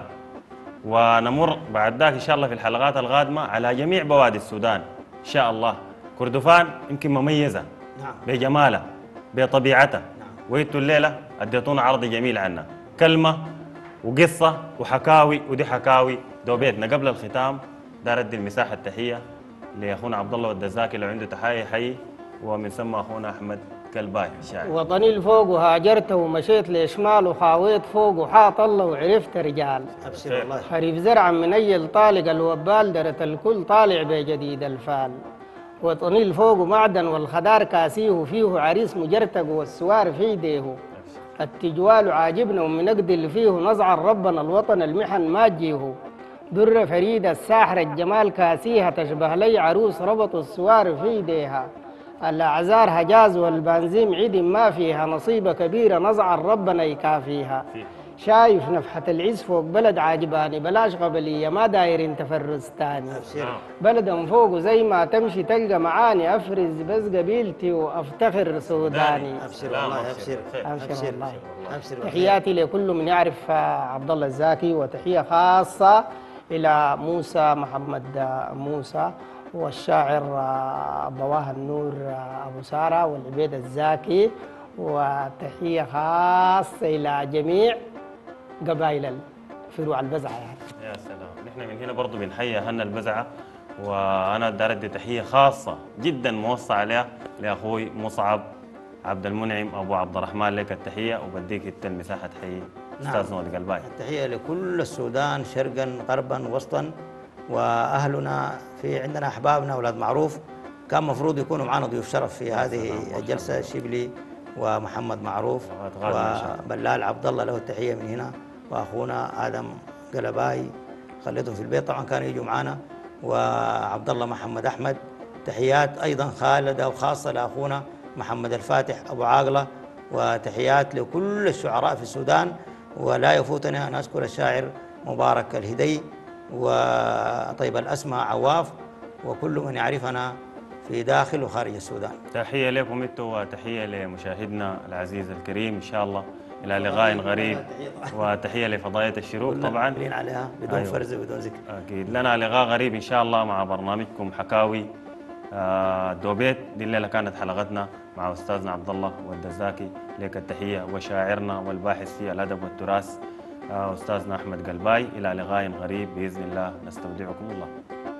ونمر بعد ذاك ان شاء الله في الحلقات القادمه على جميع بوادي السودان ان شاء الله. كردفان يمكن مميزه نعم بجمالها بطبيعتها. نعم. وانتوا الليله اديتونا عرض جميل عنها، كلمه وقصه وحكاوي، ودي حكاوي دوبيتنا. قبل الختام دار ادي المساحه التحيه لاخونا عبد الله والدزاكي لو عنده تحيه حي، ومن ثم اخونا احمد كلباي الشاعر. وطني الفوق وهاجرت ومشيت لشمال وخاويت فوق وحاط الله وعرفت رجال. ابشر والله. خريف زرعا من اي طالق الوبال درت الكل طالع بجديد الفال. وطني الفوق معدن والخدار كاسيه فيه عريس مجرتق والسوار في يديه. التجوال عاجبنا ومن نقد اللي فيه نزعر ربنا الوطن المحن ما تجيه. در فريدة الساحر الجمال كاسيها تشبه لي عروس ربط السوار في يديها. الأعذار هجاز والبنزيم عدم ما فيها نصيبة كبيرة نزعر ربنا يكافيها. شايف نفحة العز فوق بلد عاجباني بلاش قبلية ما دايرين تفرز تاني. بلد من فوق زي ما تمشي تلقى معاني أفرز بس قبيلتي وأفتخر سوداني. ابشر والله ابشر أبشر والله. ابشر. تحياتي لكل من يعرف عبد الله الزاكي، وتحية خاصة إلى موسى محمد موسى والشاعر ضواه النور أبو سارة والعبيد الزاكي، وتحية خاصة إلى جميع قبائل فروع البزعة. يعني يا سلام، نحن من هنا برضو بنحيي اهلنا البزعه، وانا بدي ادي تحيه خاصه جدا موصى عليها لاخوي مصعب عبد المنعم ابو عبد الرحمن، لك التحيه وبديك انت المساحه تحيي استاذ نود قلباي. التحيه لكل السودان شرقا غربا وسطا، واهلنا في عندنا احبابنا اولاد معروف كان مفروض يكونوا معنا ضيوف شرف في هذه الجلسه، شبلي ومحمد معروف وبلال عبد الله له التحيه من هنا، واخونا ادم قلباي خليتهم في البيت طبعا كانوا يجوا معنا، وعبد الله محمد احمد. تحيات ايضا خالده وخاصه لاخونا محمد الفاتح ابو عاقله، وتحيات لكل الشعراء في السودان. ولا يفوتنا ان اذكر الشاعر مبارك الهدي وطيب الاسماء عواف وكل من يعرفنا في داخل وخارج السودان. تحيه لكم انتم وتحيه لمشاهدنا العزيز الكريم، ان شاء الله الى لقاء غريب، وتحيه لفضائيه الشروق طبعا عليها بدون أيوة. فرز وبدون ذكر. اكيد لنا لقاء غريب ان شاء الله مع برنامجكم حكاوي دوبيت. دي الليله كانت حلقتنا مع استاذنا عبد الله والدزاكي، لك التحيه، وشاعرنا والباحث في الادب والتراث استاذنا احمد قلباي. الى لقاء غريب باذن الله، نستودعكم الله.